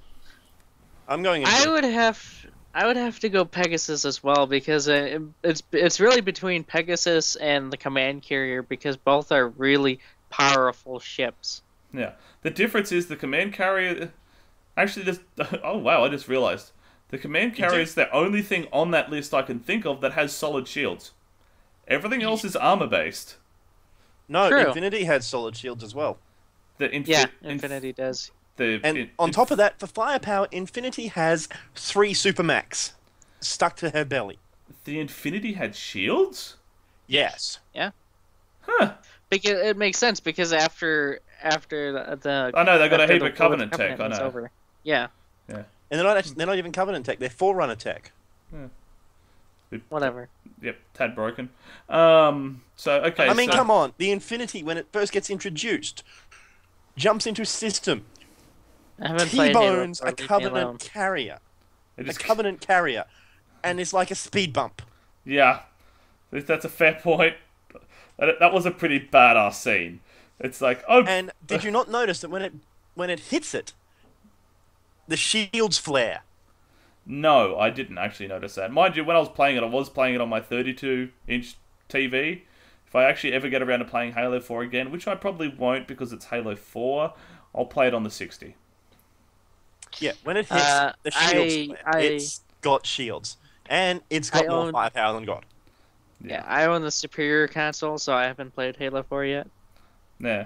I'm going. I Into, would have I would have to go Pegasus as well because uh, it's it's really between Pegasus and the Command Carrier because both are really powerful ships. Yeah. The difference is the command carrier. Actually, this. Oh wow! I just realized the command carrier is the only thing on that list I can think of that has solid shields. Everything else is armor based. no, True. Infinity has solid shields as well. The infi- Yeah, inf- Infinity does. The And in- on inf- top of that, for firepower, Infinity has three Supermax stuck to her belly. the Infinity had shields. Yes. Huh. Because it makes sense because after after the, the I know they got a after heap the of Covenant Covenant tech. I was know. over. Yeah, And they're not actually, they're not even Covenant tech. They're Forerunner tech. whatever. Yep. Tad broken. Um. So okay. I mean, so, come on. The Infinity, when it first gets introduced, jumps into system. I haven't played Halo T-bones before, a leave me Covenant alone. carrier. it A just- Covenant carrier. And it's like a speed bump. Yeah. That's a fair point. That that was a pretty badass scene. It's like, oh, And did you not notice that when it when it hits it, the shields flare? no, I didn't actually notice that. Mind you, when I was playing it, I was playing it on my thirty-two inch T V. If I actually ever get around to playing Halo four again, which I probably won't because it's Halo four, I'll play it on the sixty. Yeah, when it hits, Uh, the shields I- flare. I- It's got shields. And it's got I more own- firepower than God. Yeah, I own the superior console, so I haven't played Halo four yet. Yeah.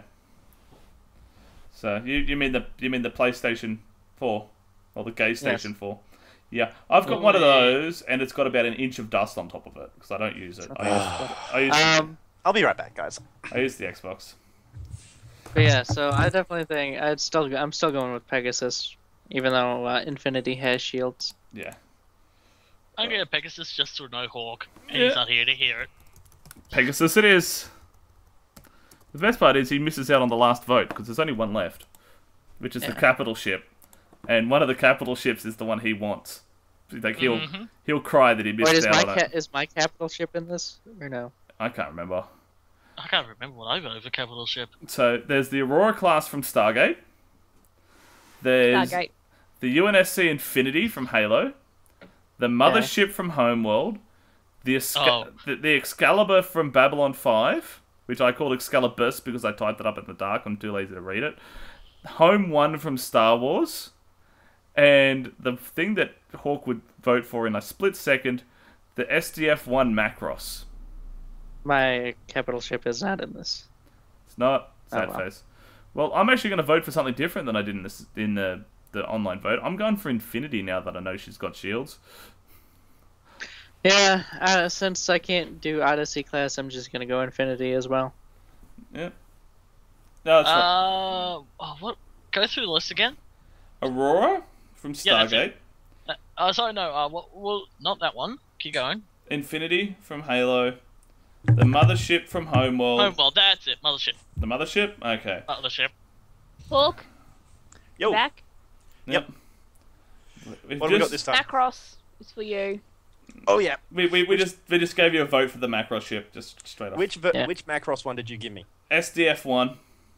So you you mean the you mean the PlayStation four or the Gay Station four? Yeah, I've got one of those, and it's got about an inch of dust on top of it because I don't use it. I use, I use Um, I'll be right back, guys. I use the Xbox. But yeah, so I definitely think I'd still I'm still going with Pegasus, even though uh, Infinity has shields. Yeah. I'm gonna Pegasus just to know Hawk, and Yeah. he's not here to hear it. Pegasus it is. The best part is he misses out on the last vote because there's only one left, which is the Yeah. capital ship, and one of the capital ships is the one he wants. Like he'll Mhm. he'll cry that he missed Wait, is out my on ca- it. is my capital ship in this or no? I can't remember. I can't remember what I voted for capital ship. So there's the Aurora class from Stargate. There's Stargate. the U N S C Infinity from Halo. The Mothership from Homeworld. The, Exca- Oh. the the Excalibur from Babylon five, which I called Excalibus because I typed it up in the dark. I'm too lazy to read it. Home one from Star Wars. And the thing that Hawk would vote for in a split second, the S D F one Macross. My capital ship is not in this. It's not. Oh, Sad well. face. Well, I'm actually going to vote for something different than I did in, this, in the, the online vote. I'm going for Infinity now that I know she's got shields. Yeah, uh, since I can't do Odyssey class, I'm just gonna go Infinity as well. Yeah. No, it's not. Uh, oh, what? Go through the list again. Aurora from Yeah, that's Stargate. it. Uh, oh, sorry, no. Uh, what? Well, not that one. Keep going. Infinity from Halo. The Mothership from Homeworld. Oh, well, that's it. Mothership. The Mothership? Okay. Mothership. Hawk, Yo, back. Yep. We've what have we got just- this time? Macross is for you. Oh yeah. We, we, we just we just gave you a vote for the macro ship, just straight off. Which ver- Yeah. which Macross one did you give me? S D F one.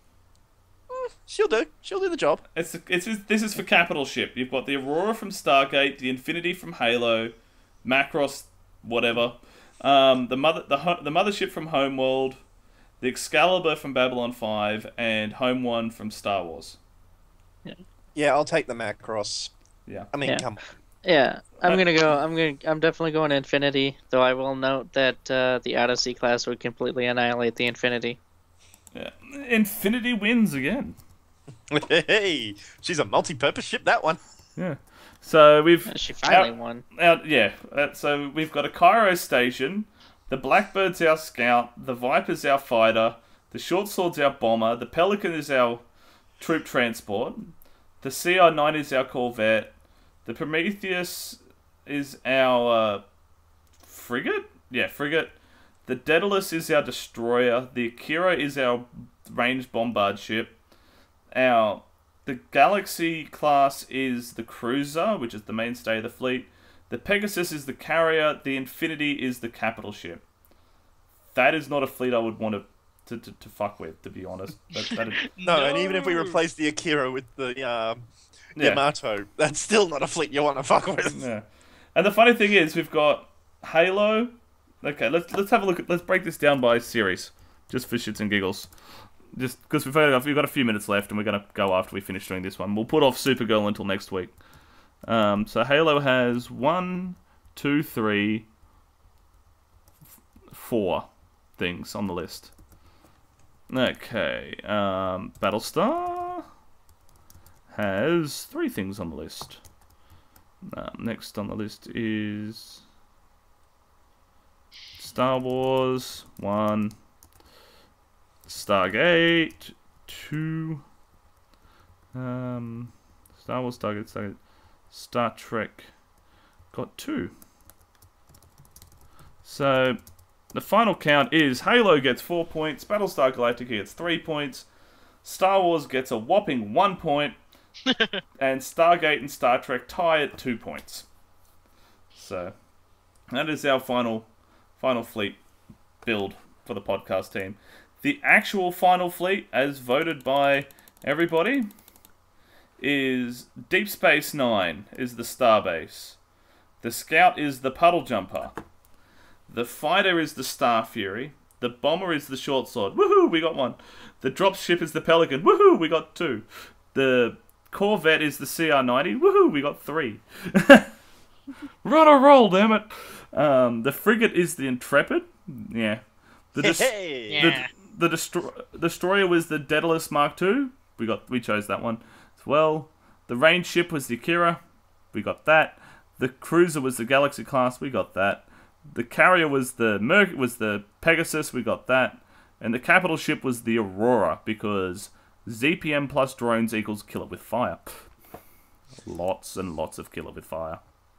She'll do. She'll do the job. It's it's this is for capital ship. You've got the Aurora from Stargate, the Infinity from Halo, Macross, whatever. Um, the mother the ho- the mothership from Homeworld, the Excalibur from Babylon five, and Home One from Star Wars. Yeah, I'll take the Macross. Yeah. I mean, Yeah. come on. Yeah, I'm Uh, gonna go. I'm gonna. I'm definitely going Infinity. Though I will note that uh, the Odyssey class would completely annihilate the Infinity. Yeah. Infinity wins again. Hey, she's a multi-purpose ship. That one. Yeah. So we've She finally Out- won. Out, yeah, uh, so we've got a Cairo station, the Blackbird's our scout, the Viper's our fighter, the Short Sword's our bomber, the Pelican is our troop transport, the C R nine is our corvette, the Prometheus is our uh, frigate? Yeah, frigate. The Daedalus is our destroyer, the Akira is our ranged bombard ship, our... The Galaxy class is the cruiser, which is the mainstay of the fleet. The Pegasus is the carrier. The Infinity is the capital ship. That is not a fleet I would want to to, to, to fuck with, to be honest. That, that'd- No, and even if we replace the Akira with the um, Yeah. Yamato, that's still not a fleet you want to fuck with. yeah. And the funny thing is, we've got Halo. Okay, let's let's have a look at let's break this down by series, just for shits and giggles. Just because we've only got, we've got a few minutes left, and we're gonna go after we finish doing this one. We'll put off Supergirl until next week. Um, so Halo has one, two, three, f- four things on the list. Okay, um, Battlestar has three things on the list. Um, next on the list is Star Wars, one. Stargate, two. Um, Star Wars, Stargate, Stargate, Star Trek, got two. So, the final count is Halo gets four points, Battlestar Galactica gets three points, Star Wars gets a whopping one point, and Stargate and Star Trek tie at two points. So, that is our final, final fleet build for the podcast team. The actual final fleet, as voted by everybody, is Deep Space Nine is the Starbase. The Scout is the Puddle Jumper. The Fighter is the Star Fury. The Bomber is the Short Sword. Woohoo, we got one. The Dropship is the Pelican. Woohoo, we got two. The Corvette is the C R ninety. Woohoo, we got three. We're on a roll, damn it. Um, the Frigate is the Intrepid. Yeah. The dis- Hey! Yeah. The, the destro- destroyer was the Daedalus Mark two. We got we chose that one as well. The range ship was the Akira. We got that. The cruiser was the Galaxy class. We got that. the carrier was the Mer- was the Pegasus. We got that, and the capital ship was the Aurora because Z P M plus drones equals killer with fire. Lots and lots of killer with fire.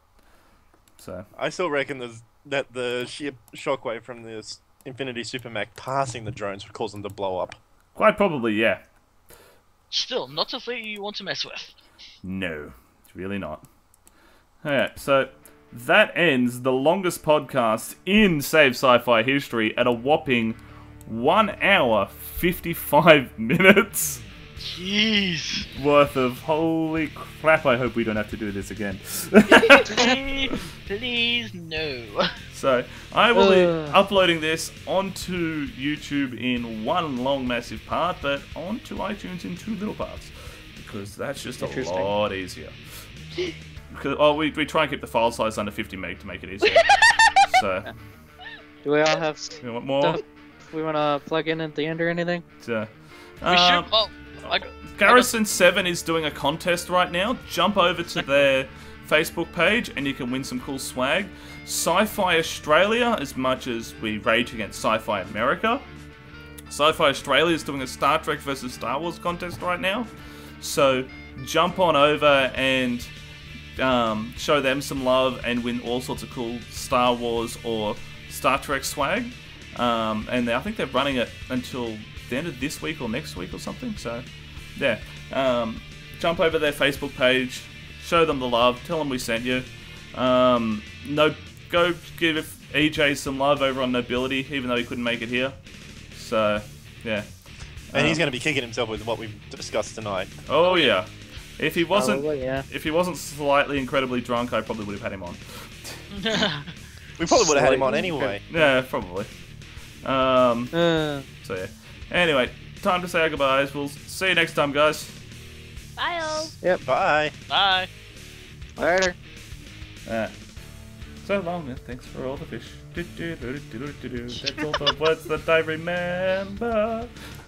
So I still reckon there's, that the sheer shockwave from this Infinity Supermac passing the drones would cause them to blow up. quite probably, yeah. Still, not a fleet you want to mess with. No, it's really not. Alright, so that ends the longest podcast in Save Sci-Fi history at a whopping one hour, fifty-five minutes Jeez. worth of holy crap, I hope we don't have to do this again. please, please, no. So, I will be Ugh. uploading this onto YouTube in one long massive part, but onto iTunes in two little parts. Because that's just a Interesting. lot easier. Because, oh, we, we try and keep the file size under fifty meg to make it easier. So, Do we all have you want more? stuff we want to plug in at the end or anything? So, We um, should. Oh, I, Garrison seven is doing a contest right now. Jump over to their Facebook page and you can win some cool swag. Sci-Fi Australia, as much as we rage against Sci-Fi America, Sci-Fi Australia is doing a Star Trek versus Star Wars contest right now. So jump on over and um, show them some love and win all sorts of cool Star Wars or Star Trek swag. Um, and I think they're running it until the end of this week or next week or something. So, yeah. Um, jump over their Facebook page, show them the love, tell them we sent you. Um, no, go give E J some love over on Nobility, even though he couldn't make it here. So, yeah. And he's Um, going to be kicking himself with what we've discussed tonight. Oh yeah. If he wasn't, Probably, yeah. if he wasn't slightly incredibly drunk, I probably would have had him on. We probably would have had him on Slightly. anyway. Yeah, probably. Um, Uh, so yeah. Anyway, time to say our goodbyes. We'll see you next time, guys. Bye all. Bye. Bye. later. Uh, so long, and thanks for all the fish. Do, do, do, do, do, do, do. That's all the words that I remember.